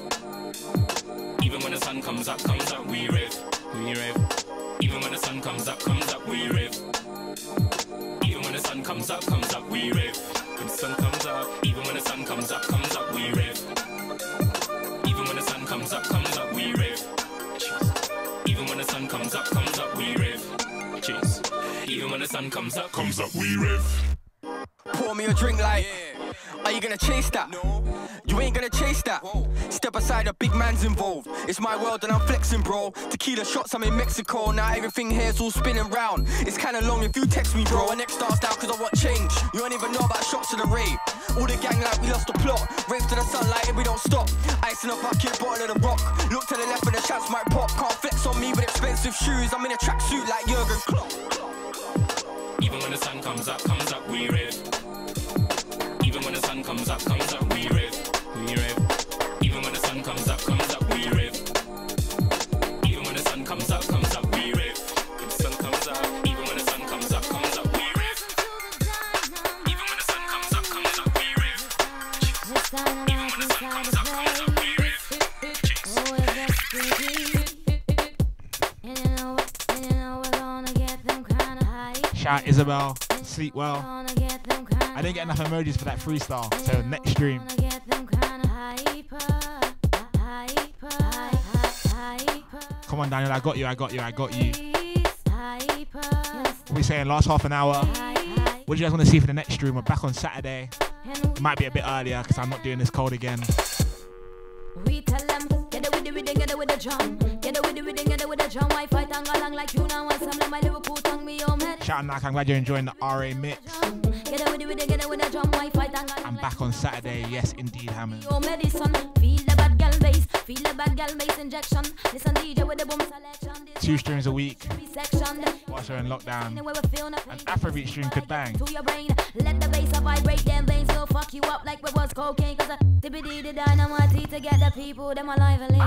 Even when the sun comes up, comes up, we riff. We riff. Even when the sun comes up, comes up, we riff. Even when the sun comes up, comes up, we riff. When the sun comes up, even when the sun comes up, comes up, we riff. Even when the sun comes up, comes up, we riff. Even when the sun comes up, comes up, we riff. Cheers. Even when the sun comes up, comes up, we riff. Pour me a drink like, are you gonna chase that? No. You ain't gonna chase that. Whoa. Step aside, a big man's involved. It's my world and I'm flexing, bro. Tequila shots, I'm in Mexico. Now everything here's all spinning round. It's kinda long if you text me, bro. And next starts down cause I want change. You don't even know about shots to the rave. All the gang like we lost the plot. Rave to the sunlight and we don't stop. Ice in a bucket, bottle of the rock. Look to the left and the shots might pop. Can't flex on me with expensive shoes. I'm in a tracksuit like Jurgen Klopp. Even when the sun comes up, comes up, we riff. Even when the sun comes up, comes up, we riff. We riff. Even when the sun comes up, comes up, we riff. Even when the sun comes up, comes up, we riff. When the sun comes up, even when the sun comes up, comes up, we riff. Even when the sun comes up, comes up, we riff. Even when the sun comes up, comes up, we riff. Shout out Isabel, sleep well. I didn't get enough emojis for that freestyle, so next stream. Come on, Daniel, I got you, I got you, I got you. What we saying, last half an hour. What do you guys want to see for the next stream? We're back on Saturday. It might be a bit earlier because I'm not doing this cold again. We tell them, get it with the rhythm, get it with the drum. Get it with the rhythm, get it with the drum. Wi-Fi tongue along like you now want some of my Liverpool tongue, me your head. Shout out, Nak, I'm glad you're enjoying the R A mix. Get it with the rhythm, get it with the drum. Wi-Fi tongue along. I'm back on Saturday, yes indeed, Hammond. Your medicine, feel the bad gal bass, feel the bad gal bass injection. Listen D J with the boom selection. Two streams a week. Section. Whilst we're in lockdown. An Afrobeat stream could bang. To your brain, let the bass vibrate, them veins will fuck you up like what was cocaine. Cause I tippity the dynamite to get the people, them alive. And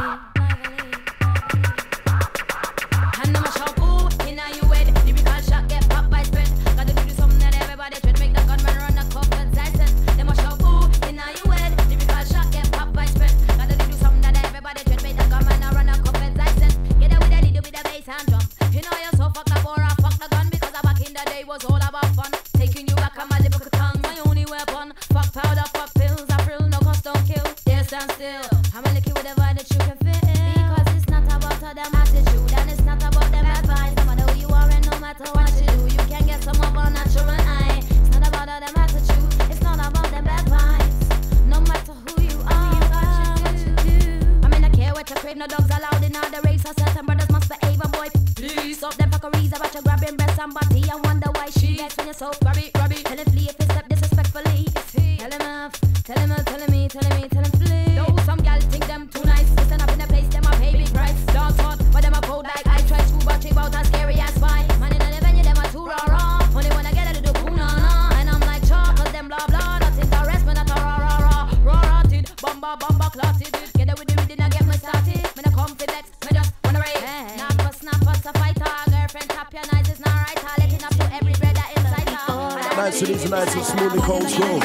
I'm a shock, ooh, in a you head. Lyrical shot get popped by spread. Gotta do something that everybody tread. Make the gunman run a cup and I said. Them a shock, ooh, in a you head. Lyrical shot get popped by spread. Gotta do something that everybody tread. Make the gunman run a cup and I said. Get it with a little bit of bass and drum. You know you're so fucked up or I fuck the gun. Because I back in the day was all about fun. Taking you back on my lyrical tongue. My only weapon. Fuck powder, fuck pills. I frill, no cost, don't kill. There stand still. I'm a licky with a vibe that you can feel. Because it's not about them attitude. And it's not about them advice. No matter who you are and no matter what you do, you can get some of a natural eye. It's not about them attitude. It's not about them advice. No matter who you are, you got what you do. I mean, I care what you crave. No dogs allowed in all the race. So certain brothers must behave. And boy, please stop them fuckeries about you grabbing breast and body. I wonder why she gets when you're so grab it, grab it. Tell him flee if he step disrespectfully. Tell him off. Tell him off. Tell me, tell me, tell him flee. Though some gal think them too nice. Listen up in the place, them a pay big price. Dogs hot, but them a cold like I try to but trip out as scary as spy. Man in the venue, them a too raw raw. Only when I get a little cool na. And I'm like chalk, cause them blah blah. That's interest, man, that's a raw raw raw. Raw rotted, bomba bomba clotted. Get it with the rhythm, I get me started. Man, I come for vex, me just wanna rave. Snap a snap a fighter. Girlfriend tap your nice, it's not right. I let it up to every brother inside her. Nice to these nights of smoothly cold slow.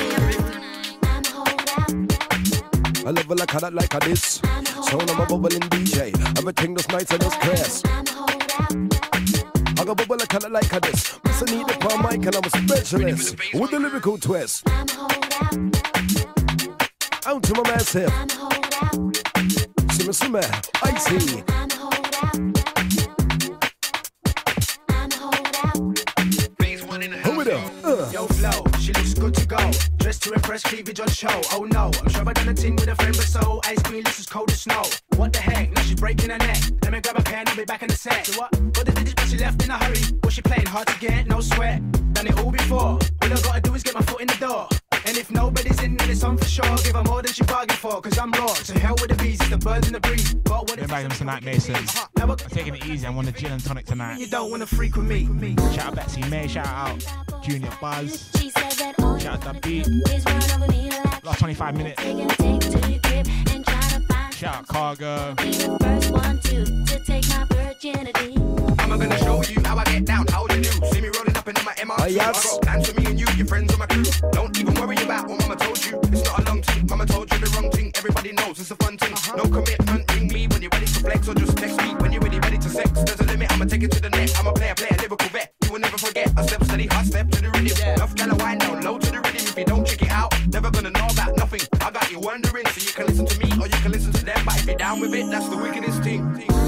I live like a that like a this. So I'm a bubbling D J. Everything this night and this class. I got bubble like a like a this. Miss I need it for mic and I'm a specialist with a lyrical twist. Out to my man's hip. Simmer simmer, icy. Who it up? Uh. Yo, flow, she looks good to go. Dressed to impress, cleavage on show. Oh no, I'm sure I done a ting with a friend, but so ice cream, this is cold as snow. What the heck? Now she's breaking her neck. Let me grab a pen, I'll be back in the set. So what? Got the digits, but she left in a hurry. Was she playing hard to get? No sweat. Done it all before. All I gotta do is get my foot in the door. And if nobody's in, then it's on for sure. Give her more than she bargained for, cause I'm raw. To hell with the bees, it's the birds in the breeze. Got what it's back tonight, Mason. I'm taking it easy. I want a gin and tonic tonight. You don't wanna freak with me. Shout out Betsy May, shout out Junior Buzz. Shout out that beat. Last twenty-five minutes. Shout out Cargo. I'm gonna show you how I get down, how you do. See me rolling up in my M R two. I got plans for me and you, your friends on my crew. Don't even worry about what mama told you. It's not a long thing, mama told you the wrong thing. Everybody knows it's a fun thing. No commitment, ring me when you're ready to flex. Or just text me when you're really ready to sex. There's a limit, I'ma take it to the neck. I'm a player, player, lyrical vet. You will never forget. I step steady, hot step to the rhythm. Enough kind of wine down low to the rhythm. If you don't check it out, never gonna know about nothing. I got you wondering, so you can listen to me or you can listen to them. But if you're down with it, that's the wickedest thing.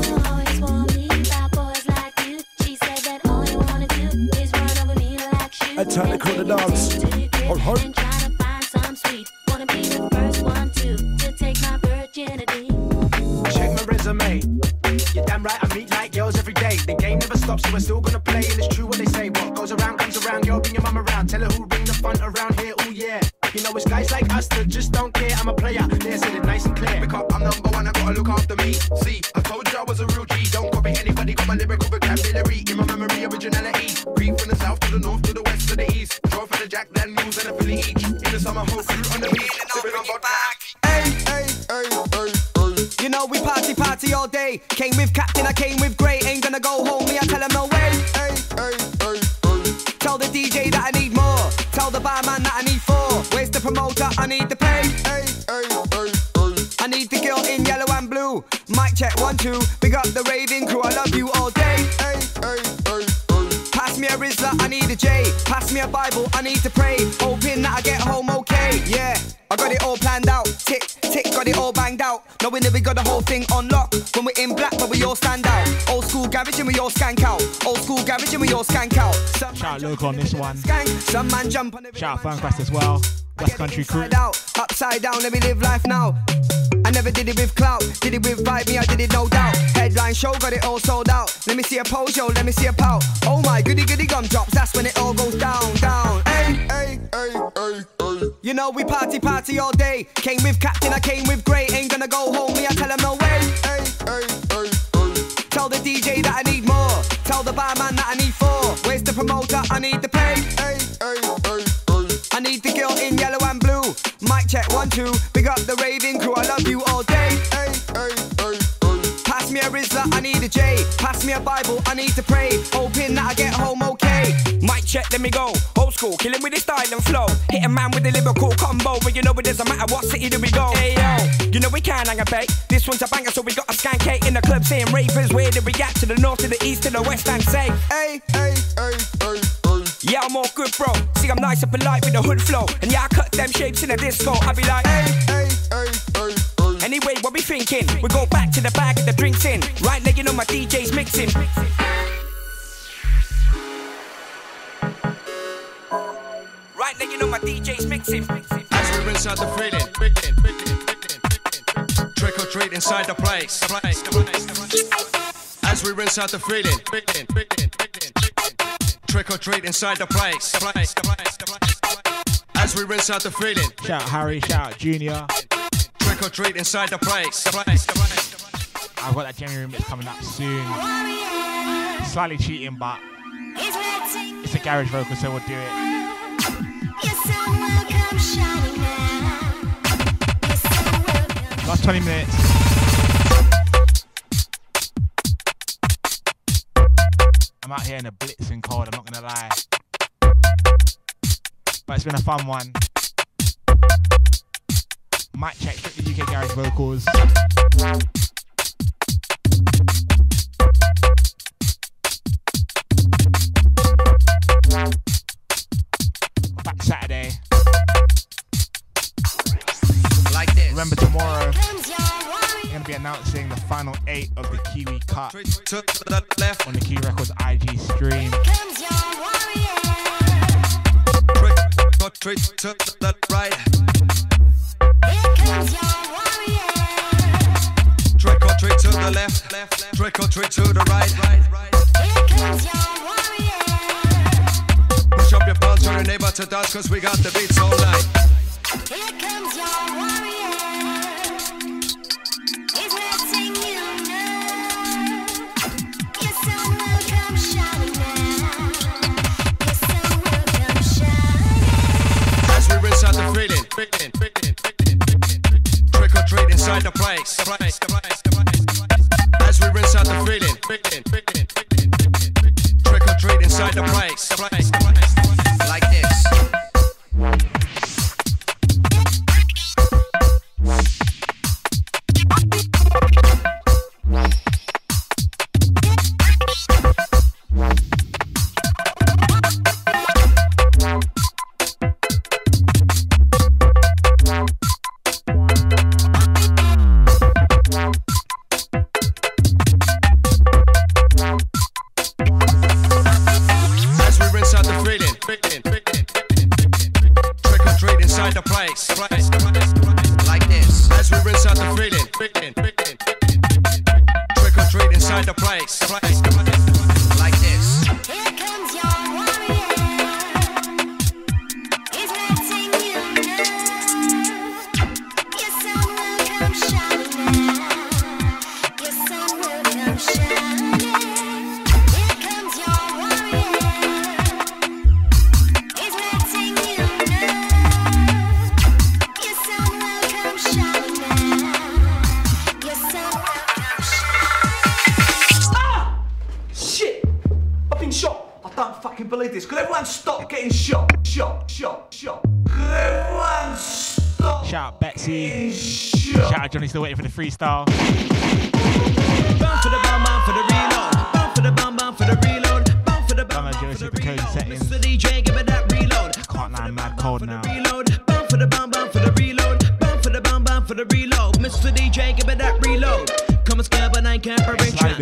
I time to call the dogs. All right. Trying to find some sweet. Wanna be the first one to, to take my virginity. Check my resume. You're damn right, I meet like girls every day. The game never stops, so we're still gonna play. And it's true what they say. What goes around comes around. Yo, bring your mum around. Tell her who bring the fun around here. Oh yeah. You know it's guys like us that just don't care. I'm a player. They said it nice and clear. Because I'm number one, I gotta look after me. See, I told you I was a real G. Don't copy anybody. Got my lyrical vocabulary in my memory, originality. Creep from the south to the north to the west to the east. Draw for the Jack Daniels and a Philly each. In the summer, whole crew on the beach. Sipping on vodka. Hey, hey, hey, hey, hey. You know we party, party all day. Came with Captain, I came with Grey. Ain't gonna go home, me I tell him no way. Hey, hey, hey, hey. Tell the D J that I need more. Tell the barman that I need four. Where's the promoter? I need the pay. Hey, hey, hey, hey. I need the girl in yellow and blue. Mic check one, two. Big up the raving crew, I love you all day. Hey, hey, hey, hey. Pass me a Rizla, I need a J. Pass me a Bible, I need to pray. Hoping that I get home okay. Yeah, I got it all planned out. Tick, tick, got it all banged out. No Knowing that we got the whole thing on lock. When we're in black, but we all stand out. Old school garage and we all skank out. Old school garage and we all skank out. Some Shout out Luke on this one. skank, some man jump on the Shout out Funcrest as well. West Country crew. Inside out, upside down, let me live life now. I never did it with clout, did it with vibe, me I did it no doubt. Headline show, got it all sold out. Let me see a pose, yo, let me see a pout. Oh my goody goody gum drops, that's when it all goes down, down. Hey, hey, hey, hey, hey. You know we party, party all day. Came with Captain, I came with Grey. Ain't gonna go home, me I tell him no way. Hey, hey, hey, hey. Tell the D J that I need more. Tell the barman that I need four. Where's the promoter? I need the pay. Hey, hey, hey, hey. I need the girl in yellow and blue. Mic check one, two. Big up the raving crew, I love you all day. Hey, hey, hey, hey. Pass me a Rizla, I need a J. Pass me a Bible, I need to pray. Hoping that I get home okay. Mic check, let me go. Old school, killing with the style and flow. Hit a man with a lyrical combo. But you know it doesn't matter what city do we go. Hey yo, you know we can't hang a bait. This one's a banger, so we got a skank eight in the club saying ravers. Where did we get? To the north, to the east, to the west, and say, hey, hey, hey, hey. Yeah, I'm all good, bro. See, I'm nice and polite with the hood flow. And yeah, I cut them shapes in a disco. I be like, hey, hey, hey, hey, hey. Anyway, what we thinking? We go back to the bag and the drinks in. Right leg, you know my D J's mixing. Right leg, you know my D J's mixing. As we rinse out the feeling. Trick or treat inside the place. As we rinse out the feeling. Trick or treat inside the place. As we rinse out the feeling. Shout out Harry, shout out Junior. Trick or treat inside the place. I've got that January remix coming up soon. Slightly cheating, but it's a garage vocal, so we'll do it. Last twenty minutes. I'm out here in a blitzing cold, I'm not gonna lie. But it's been a fun one. Mic check, strictly U K garage vocals. We're back Saturday. Like this. Remember tomorrow, we're gonna be announcing the final eight of the Kiwi Cup on the Kiwi Records I G stream. Trick to the right. Trick or treat to the left. Trick or treat to the right. Push up your palms to your neighbor to dance, cause we got the beats all night. Here comes your warrior. He's letting you know. You're so welcome, shining now. You're so welcome, shining. As we rinse out the feeling. Trick or treat inside the place. As we rinse out the feeling. Trick or treat inside the place. Like this. Like this. As we rinse out the feeling. Trick or treat inside the place. Like this. Here comes your warrior. He's letting you know. You're so welcome, shining now. You're so welcome, shining. Here comes your warrior. He's letting you know. You're so welcome, shining now. You're so welcome, shining. Ah! Shit! I've been shot. I don't fucking believe this. Could everyone stop getting shot? Shot, shot, shot. Could everyone stop? Shout out Betsy. Shout out Johnny, still waiting for the freestyle. Bound for the bomb, bound for the reload. Bound for the bomb, bound for the reload. Bound for the bomb, Donna Joseph, the code settings. Mister D J, give it that reload. Can't lie, I'm mad cold now. Reload. Bound for the bomb, bound for the reload. Bound for the bomb, bound for the reload. Mister D J, give it that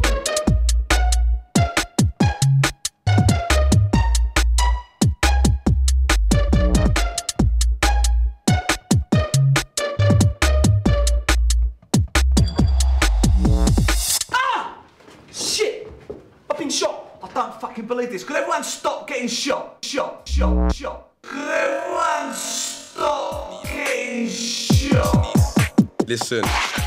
Believe this. Could everyone stop getting shot? Shot, shot, shot. Could everyone stop getting shot? Listen,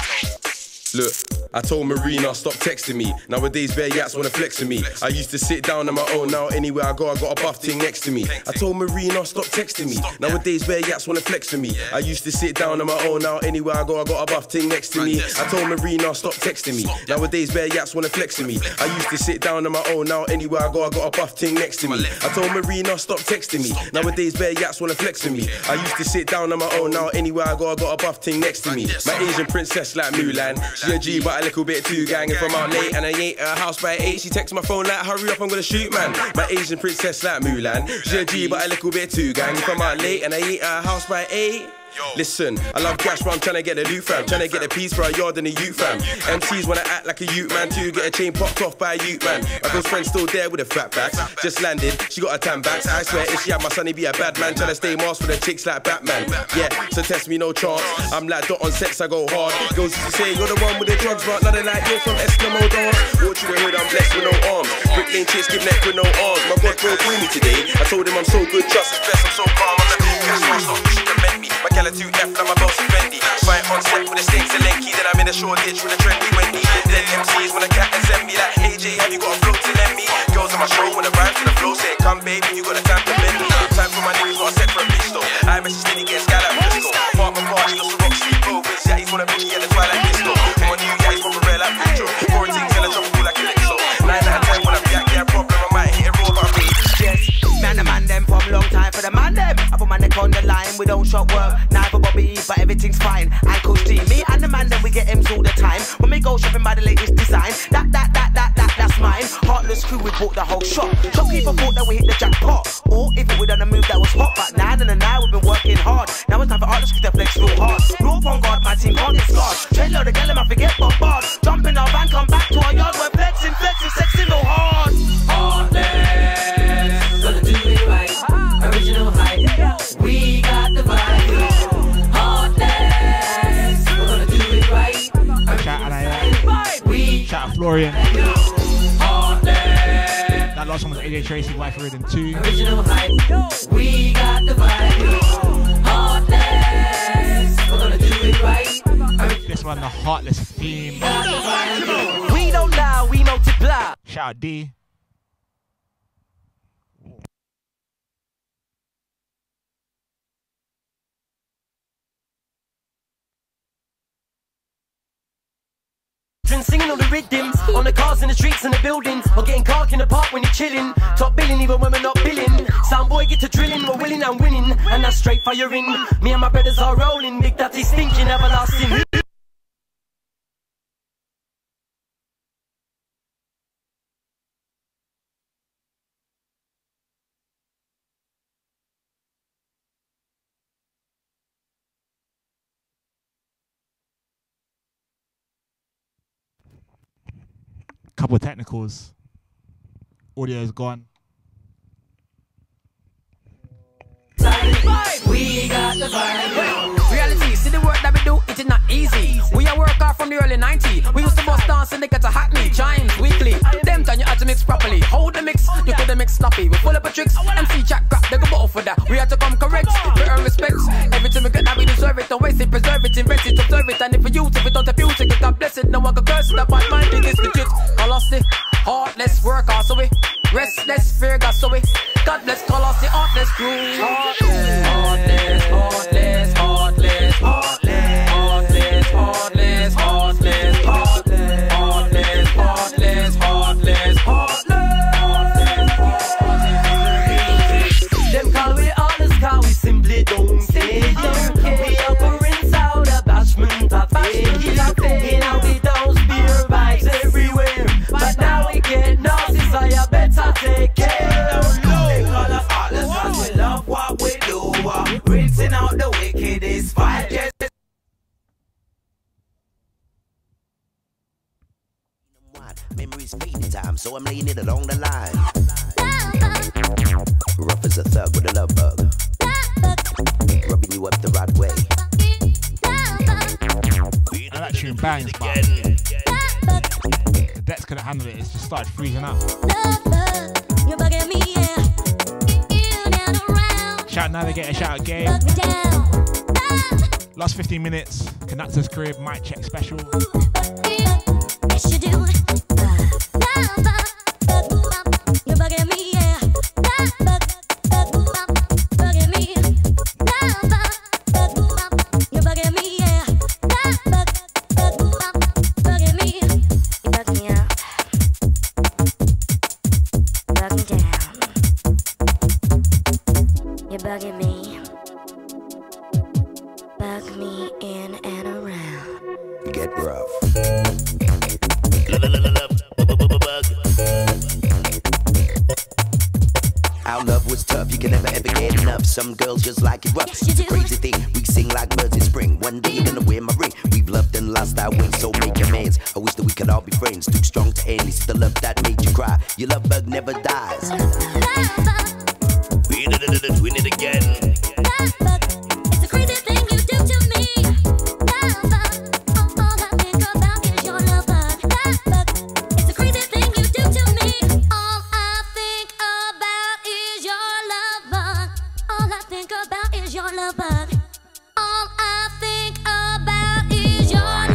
look. I told Marina, stop texting me. Nowadays, bare yats wanna flex with me. I used to sit down on my own, now anywhere I go, I got a buff thing next to me. I told Marina, stop texting me. Nowadays, bare yats wanna flex with me. I used to sit down on my own, now anywhere I go, I got a buff thing next to me. I told Marina, stop texting me. Nowadays, bare yats wanna flex with me. I used to sit down on my own, now anywhere I go, I got a buff thing next to me. I told Marina, stop texting me. Nowadays, bare yats wanna flex with me. I used to sit down on my own, now anywhere I go, I got a buff thing next to me. My Asian princess like Mulan, she a G, but a little bit too gang. If I'm out late and I ain't at her house by eight, she texts my phone like, hurry up, I'm gonna shoot, man. My Asian princess like Mulan, she a G, but a little bit too gang. If I'm out late and I ain't at her house by eight. Listen, I love cash, but I'm trying to get the loot, fam. Trying to get a piece for a yard and a youth, fam. M Cs wanna act like a youth, man, too. Get a chain popped off by a youth, man. My girl's friend's still there with a fat back. Just landed, she got a tan back. I swear, if she had my son, he'd be a bad man. Trying to stay masked for the chicks like Batman. Yeah, so test me, no chance. I'm like dot on sex, I go hard. Girls used to say, you're the one with the drugs, but nothing like you're from Eskimo dance. Walk through the hood, I'm blessed with no arms. Brick lane chicks give neck with no arms. My God broke through me today. I told him I'm so good, trust is best, I'm so calm. I'm the cool cash, so stop, she commend me. My gal are two F, now my boss is Fendi. Fight on set with the stakes and Lenky, then I'm in a short ditch with a trendy Wendy. Then M Cs wanna cat and send me like, hey J, have you got a flow to lend me? Girls on my show wanna rhyme to the flow, say come baby, you got a time to bend me. Time for my niggas, got a set for a bitch though. I message steady, get sky like Bristol. Apartment party, lots of rock sleepovers. Yeah, he's wanna be at the twilight disco. Come on, you guys from a rare like Pedro. Quarantine, tell a jump cool like Calypso. Nine out of ten when I'm back, yeah, problem, I might hit a roll, but I'm yes, man, the man them from long time for the man them. I put my neck on the line, we don't shop work. Neither Bobby, but everything's fine. Ankle steam, me and the man them, we get M's all the time. When we go shopping by the latest design, that, that, that, that, that, that's mine. Heartless crew, we bought the whole shop. Shopkeeper thought that we hit the jackpot. Or if we done a move that was hot, but nine and a nine, we've been working hard. Now it's time for Heartless crew to flex real hard. Real on guard, my team can't get scarred. Train load of gallon, I forget bombard. Jump in our van, come back to our yard. We're flexing, flexing, sexing, no hard. Heartless, gonna do it right. Original hype, we got the vibe. Heartless, we're gonna do it right. Shout out, uh, we shout out Florian. That last one was A J Tracy, Wife Rhythm two. Original hype, we got the vibe. Heartless, we're gonna do it right. This one, the Heartless theme. We don't lie, we multiply. Shout out D. Singing on the rhythms, on the cars in the streets and the buildings, or getting cark in the park when you're chilling. Top billing even when we're not billing. Sound boy get to drilling, we're willing and winning, and that's straight firing. Me and my brothers are rolling, Big Daddy stinking, everlasting. Couple of technicals. Audio is gone. We got the vibe. Reality, see the work that we do, it is not easy. We are work hard from the early nineties. We used to bust dance and they get to hackney, chimes weekly. Them time you had to mix properly. Hold the mix, you could have mix snappy. We full up of tricks, M C Jack crap, they go bottle for that. We had to come correct, we earn respect. Everything we get that we deserve it. Don't waste it, preserve it, invest it, observe it. And if we use it, we don't abuse it. God bless it, no one can curse it. That part mind it is legit. Colossi, heartless, work hard, so we restless, fear God, so we God bless Colossi, heartless crew. Heartless, heartless, heartless, heartless, heartless, heartless, heartless, heartless, heartless, heartless, heartless, heartless, heartless. memories fading time, so I'm laying it along the line. Rough as a thug with a love bug, rubbing you up the right way. And that tune bangs, but the decks couldn't handle it. It's just started freezing up. Shout Navigator, shout out Gabe. Last fifteen minutes, Conductor's Crib, mic check special. Bugging me, bug me in and around. Get rough. Our love was tough, you can never ever get enough. Some girls just like it rough. It's a crazy thing, we sing like birds in spring. One day you're gonna wear my ring. We've loved and lost our way, so make amends. I wish that we could all be friends. Too strong to end, it's the love that made you cry. Your love bug never dies. We did it, we did it again. It's a crazy thing you do to me. All I think about is your love bug. It's a crazy thing you do to me. All I think about is your love bug. All I think about is your love bug. All I think about is your love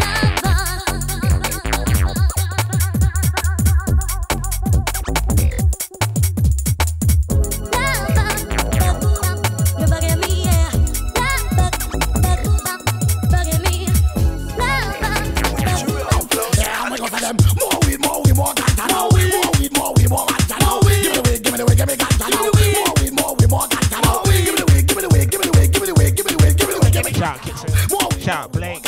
Shout Blake.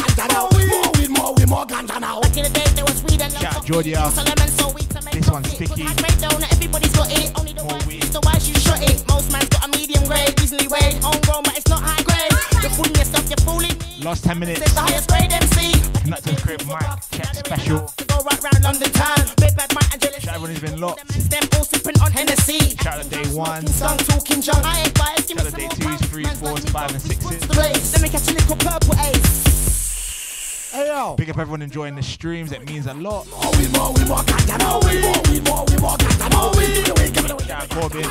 Shout Georgia. This one's sticky. Everybody's got it. Only the one is the wise you shot it. Most man's got a medium grade, easily weighed. Homegrown, but it's not high grade. You're fooling yourself, you're fooling. Last ten minutes. It's the highest grade M C. Conductor's Crib, mic check special. Go right round London town. Big bad Mike Angelis. Shout everyone who's been locked. Them all sipping on Hennessy. Shout out day one. Song talking junk. I ain't biased. Give me Shout out day twos, threes, fours, five, and sixes. Let me catch a little purple ace. Hey yo. Big up everyone enjoying the streams. It means a lot. Shout out Corbin.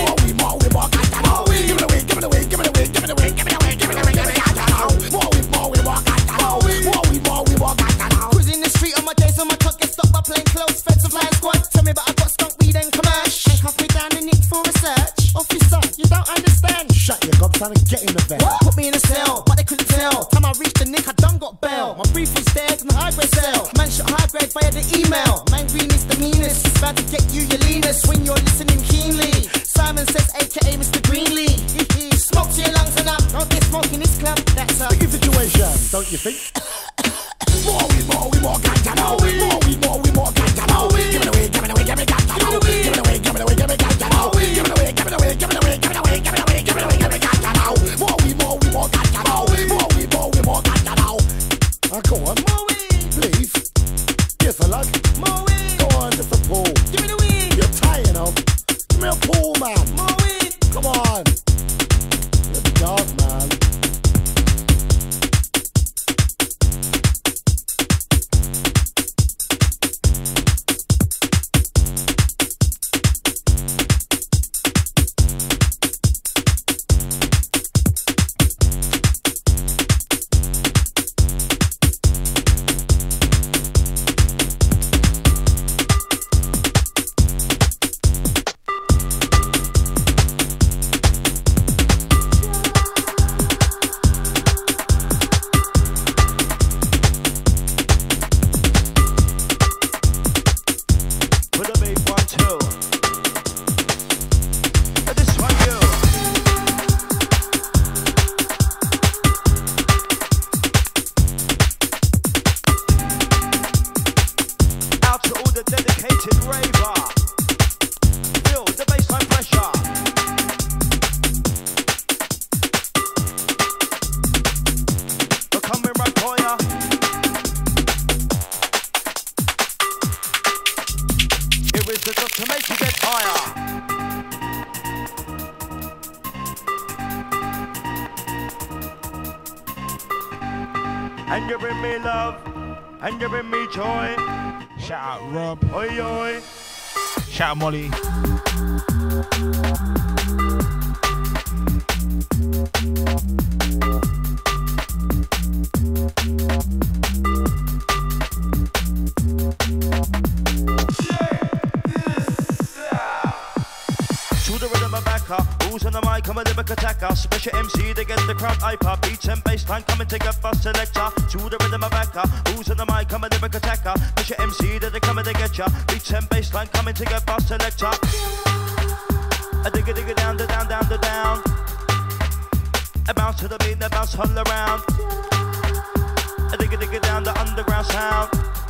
Cruising the street on my days on my clock. Get stopped by plain clothes. Feds of flying squad. Tell me, but I got skunk weed and commerce. Cuff me down the nick for research. Officer, you don't understand. Shut your gob, son, and get in the bed. Put me in a cell, but they couldn't tell. Time I reached the nick, I done got bail. My brief was dead in the high grade cell. Man shot high grade via the email. Man green is the meanest. About to get you your leanest when you're listening keenly. Simon says, A K A Mister Greenlee. Smoke to your lungs and up. Don't get smoke in this club. That's a big situation, don't you think? More weed, more weed, more ganja. More weed, more weed, more weed, more ganja. More weed, give it away, give it away, give it ganja. Give it away, give it away, give it ganja. More weed, give it away, give it away, give it away, give it away, give it away, give it away, give it ganja. More weed, more weed, more ganja. More weed, more weed, more weed, more ganja. Ah, go on, more weed, please. Give a luck. More weed. Go on, just a pull. Give me the weed. You're tired of. Give me a pull, man. More weed. Come on. Let me go, man. and you bring me love, and you bring me joy. Shout out Rob. Oi, oi. Shout out Molly. Who's on the mic, I'm a lyric attacker. Special M C, they get the crowd hyper. Beats and bass line coming to get bust selector. To the rhythm of backer. Who's on the mic, I'm a lyric attacker. Special M C, that they coming to get ya. Beats and bass line coming to get bust selector. I dig it, dig it down, the down, down, the down. I bounce to the beat, they bounce all around. I dig it, dig it down, the underground sound.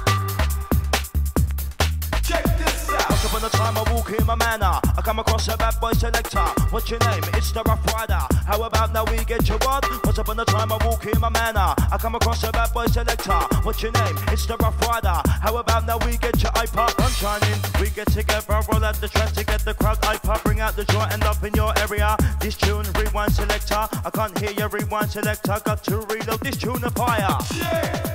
Check this out. Once upon a time I walk in my manner, I come across a bad boy selector. What's your name? It's the Rough Rider. How about now we get your what? Once upon a time I walk in my manner, I come across a bad boy selector. What's your name? It's the Rough Rider. How about now we get your iPod on shining? We get together, roll out the track to get the crowd iPod. Bring out the joy and up in your area. This tune, rewind selector. I can't hear your rewind selector. Got to reload this tune of fire. Yeah.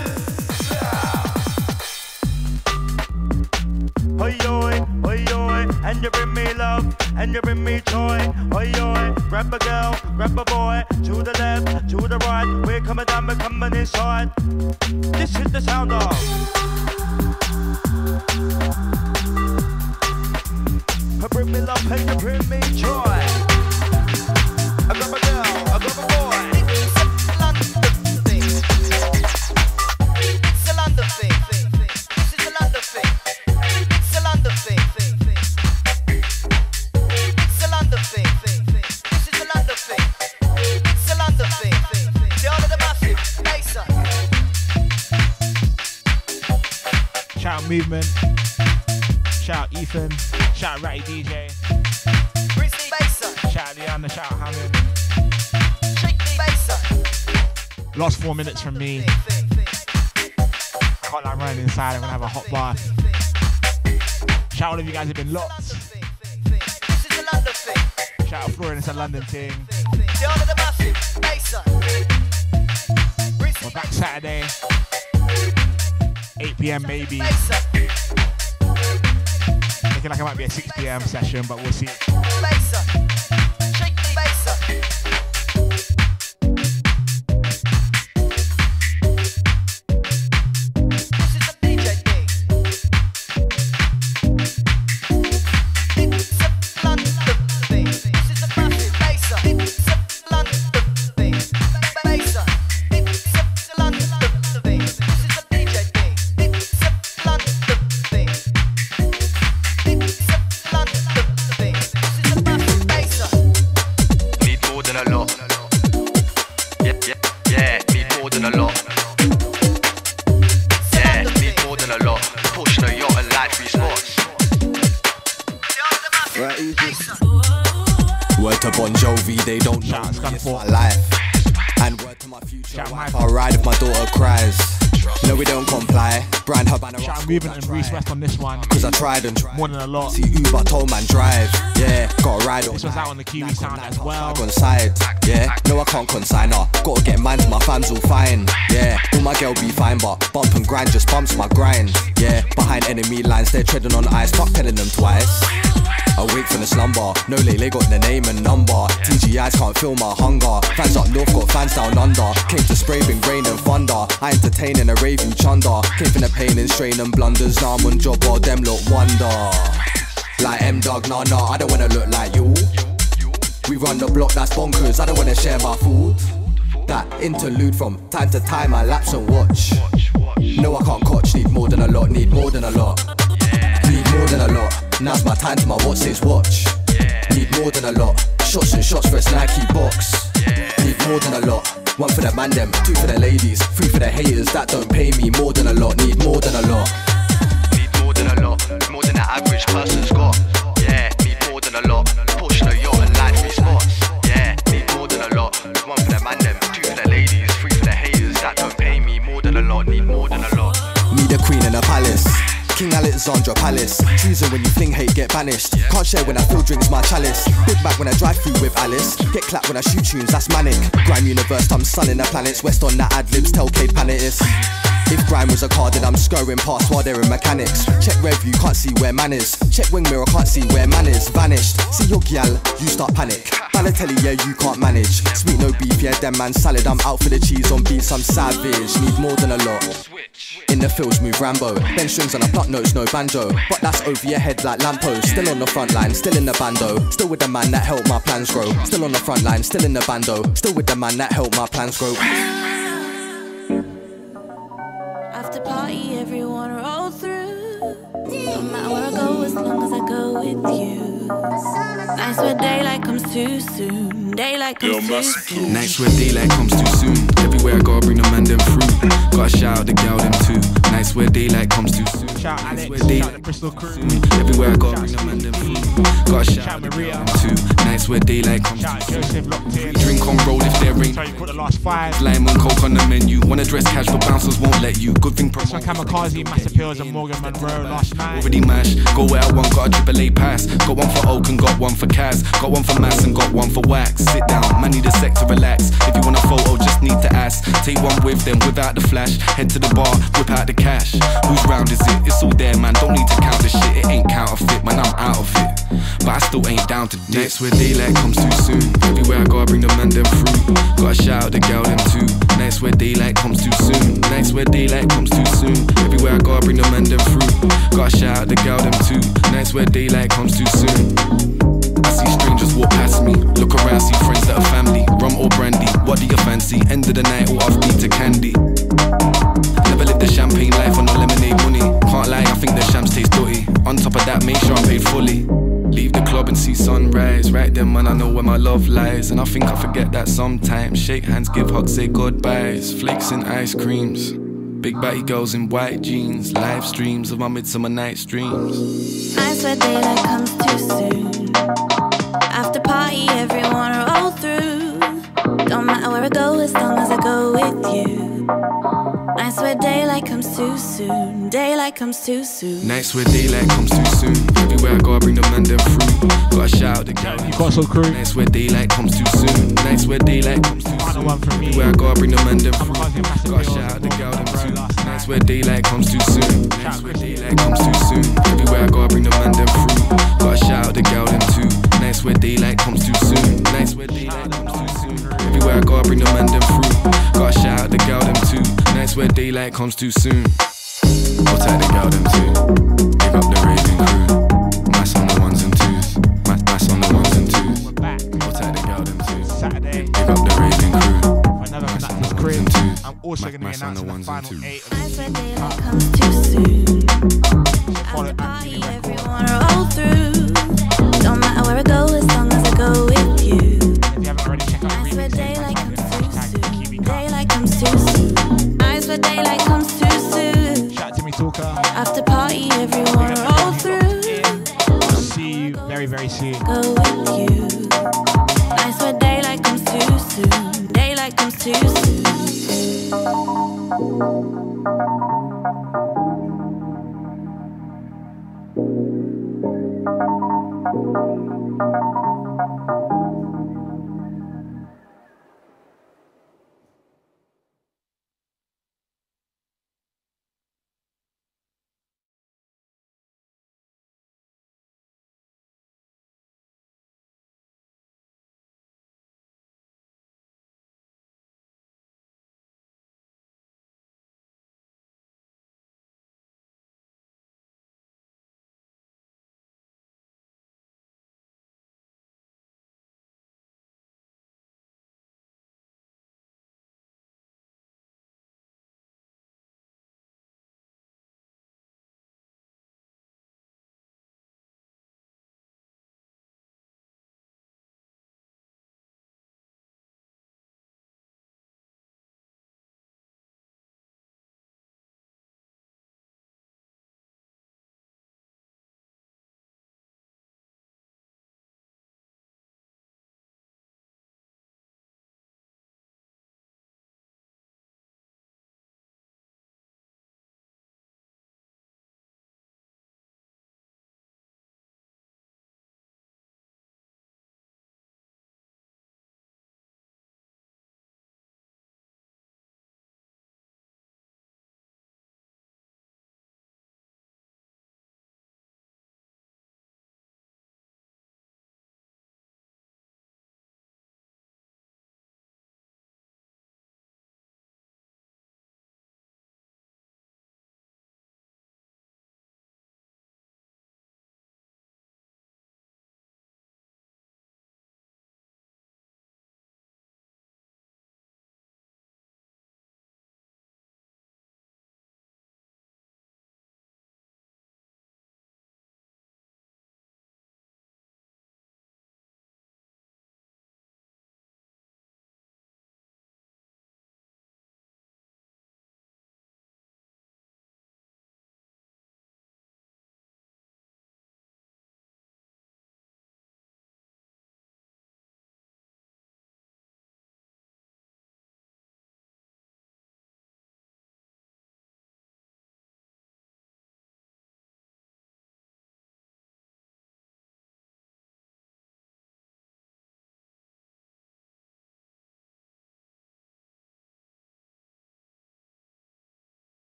Oi, oi, oi, oi, and you bring me love, and you bring me joy. Oi, oi, grab a girl, grab a boy, to the left, to the right. We're coming down, we're coming inside. This is the sound of. I bring me love, and you bring me joy. I grab a girl, I grab a boy. It's a London thing. This is a London thing. It's a London thing. It's a London thing. This is a London thing. It's a London thing. The all of the massive baser. Shout out Movement. Shout out Ethan. Shout out Ratty D J. Shout out Leanna. Shout out Hammond. Last four minutes from me. Can't like running inside. I'm gonna have a hot bath. Shout out all of you guys have been locked. Shout out Florian, it's a London thing. We're back Saturday, eight p m maybe. Looking like it might be a six p m session, but we'll see. Movement and Reese West on this one. Cause I tried and tried. More than a lot. See Uber told man drive. Yeah, gotta ride on. This was out on the Kiwi Sound as well. On side. Yeah, no I can't consign her. Gotta get mine to my fams all fine. Yeah, all my girl be fine, but bump and grind just bumps my grind. Yeah, behind enemy lines, they're treading on ice. Fuck telling them twice. Awake from the slumber, no Lele got the name and number. T G Is can't feel my hunger. Fans up north got fans down under. Came to spray, bring rain and thunder. I entertain and a rave you chunder. Came from the pain and strain and blunders. Now I'm on job while them look wonder. Like M-Dog, nah nah, I don't wanna look like you. We run the block, that's bonkers, I don't wanna share my food. That interlude from time to time I lapse and watch. No I can't coach, need more than a lot, need more than a lot. Need more than a lot. Now's my time to my what's his watch. Need more than a lot. Shots and shots for a Nike box. Need more than a lot. One for the man them, two for the ladies, three for the haters that don't pay me. More than a lot, need more than a lot. Need more than a lot, more than the average person's got. Yeah, need more than a lot. Push the yacht and light three spots. Yeah, need more than a lot. One for the man them, two for the ladies, three for the haters that don't pay me. More than a lot, need more than a lot. Need a queen in a palace. King Alex Zandra Palace. Treason when you fling hate, get banished. Can't share when I fill drinks, my chalice. Big Mac when I drive through with Alice. Get clapped when I shoot tunes, that's manic. Grime universe, I'm sunning the planets. West on that ad-libs, tell K Planetis. If grime was a car, then I'm scurrying past while they're in mechanics. Check review, can't see where man is. Check wing mirror, can't see where man is. Vanished, see your gal, you start panic. Balotelli, yeah, you can't manage. Sweet, no beef, yeah, them man salad. I'm out for the cheese on beats, I'm savage. Need more than a lot. In the fields, move Rambo. Ben strings on a pluck notes, no banjo. But that's over your head like lamppost. Still on the front line, still in the bando. Still with the man that helped my plans grow. Still on the front line, still in the bando. Still with the man that helped my plans grow. After party, everyone roll through. Don't matter where I go, as long as I go with you. Nights where daylight comes too soon. Daylight comes too soon. Nights where daylight comes too soon. Everywhere I go, I bring the man them through. Gotta shout out the gal them too. Nights where daylight comes too soon. Shout Alex, shout the Bristol crew. Everywhere I go, I bring the man them through. Gotta shout out the gal them too. Nights where daylight comes too soon. Joseph locked in. Drink on roll if there ain't. Sorry, you put the last five. Lime and coke on the menu. Wanna dress cash, but bouncers won't let you. Good thing This one Kamikaze, Massive Pills and Morgan Monroe last night. Already mash, go where I want, got a triple A pass. Got one for Oak and got one for Kaz. Got one for Mass and got one for Wax. Sit down, man need a sec to relax. If you want a photo, just need to ask. Take one with them, without the flash. Head to the bar, whip out the cash. Whose round is it? It's all there, man, don't need to count the shit. It ain't counterfeit, man, I'm out of it. But I still ain't down to dip. Nights where daylight comes too soon. Everywhere I go, I bring the man them through. Gotta shout out the gal them too. Nights where daylight comes too soon. Nights where daylight comes too soon. Everywhere I go, I bring the man them through. Gotta shout out the gal them too. Nights where daylight comes too soon. I see strangers walk past me. Look around, see friends that are family. Rum or brandy, what do you fancy? End of the night or offbeat to candy. Never lived the champagne life on no lemonade money. Can't lie, I think the shams taste dirty. On top of that, make sure I'm paid fully. Leave the club and see sunrise. Right then, man, I know where my love lies. And I think I forget that sometimes. Shake hands, give hugs, say goodbyes. Flakes and ice creams. Big batty girls in white jeans. Live streams of my midsummer night streams. Nights where daylight comes too soon. After party, everyone roll through. Don't matter where I go, as long as I go with you. Nights where daylight comes too soon. Daylight comes too soon. Nights where daylight comes too soon. Everywhere I go, I bring the man them through. Gotta shout out the gal. You got so crew. Nights where daylight comes too soon. Nights where daylight comes too soon. Everywhere I go, I bring the man them through. Gotta shout out the gal them too. Nights where daylight comes too soon. Nights where daylight comes too soon. Everywhere I go, I bring the man them through. Gotta shout out the gal them too. Nights where daylight comes too soon. Nights where daylight comes too soon. Everywhere I go, I bring the man them through. Gotta shout out the gal them too. Nights where daylight comes too soon. I'll take the gal them too. Big up the raving crew. Mass on the ones and twos. Mass, mass on the ones and twos. We're back. I'll take the gal them too. Saturday. Big up the raving crew. Another Conductor's crib. I'm also going to be announcing the final eight of Nights where daylight comes too soon. After party, everyone roll through. Don't matter where I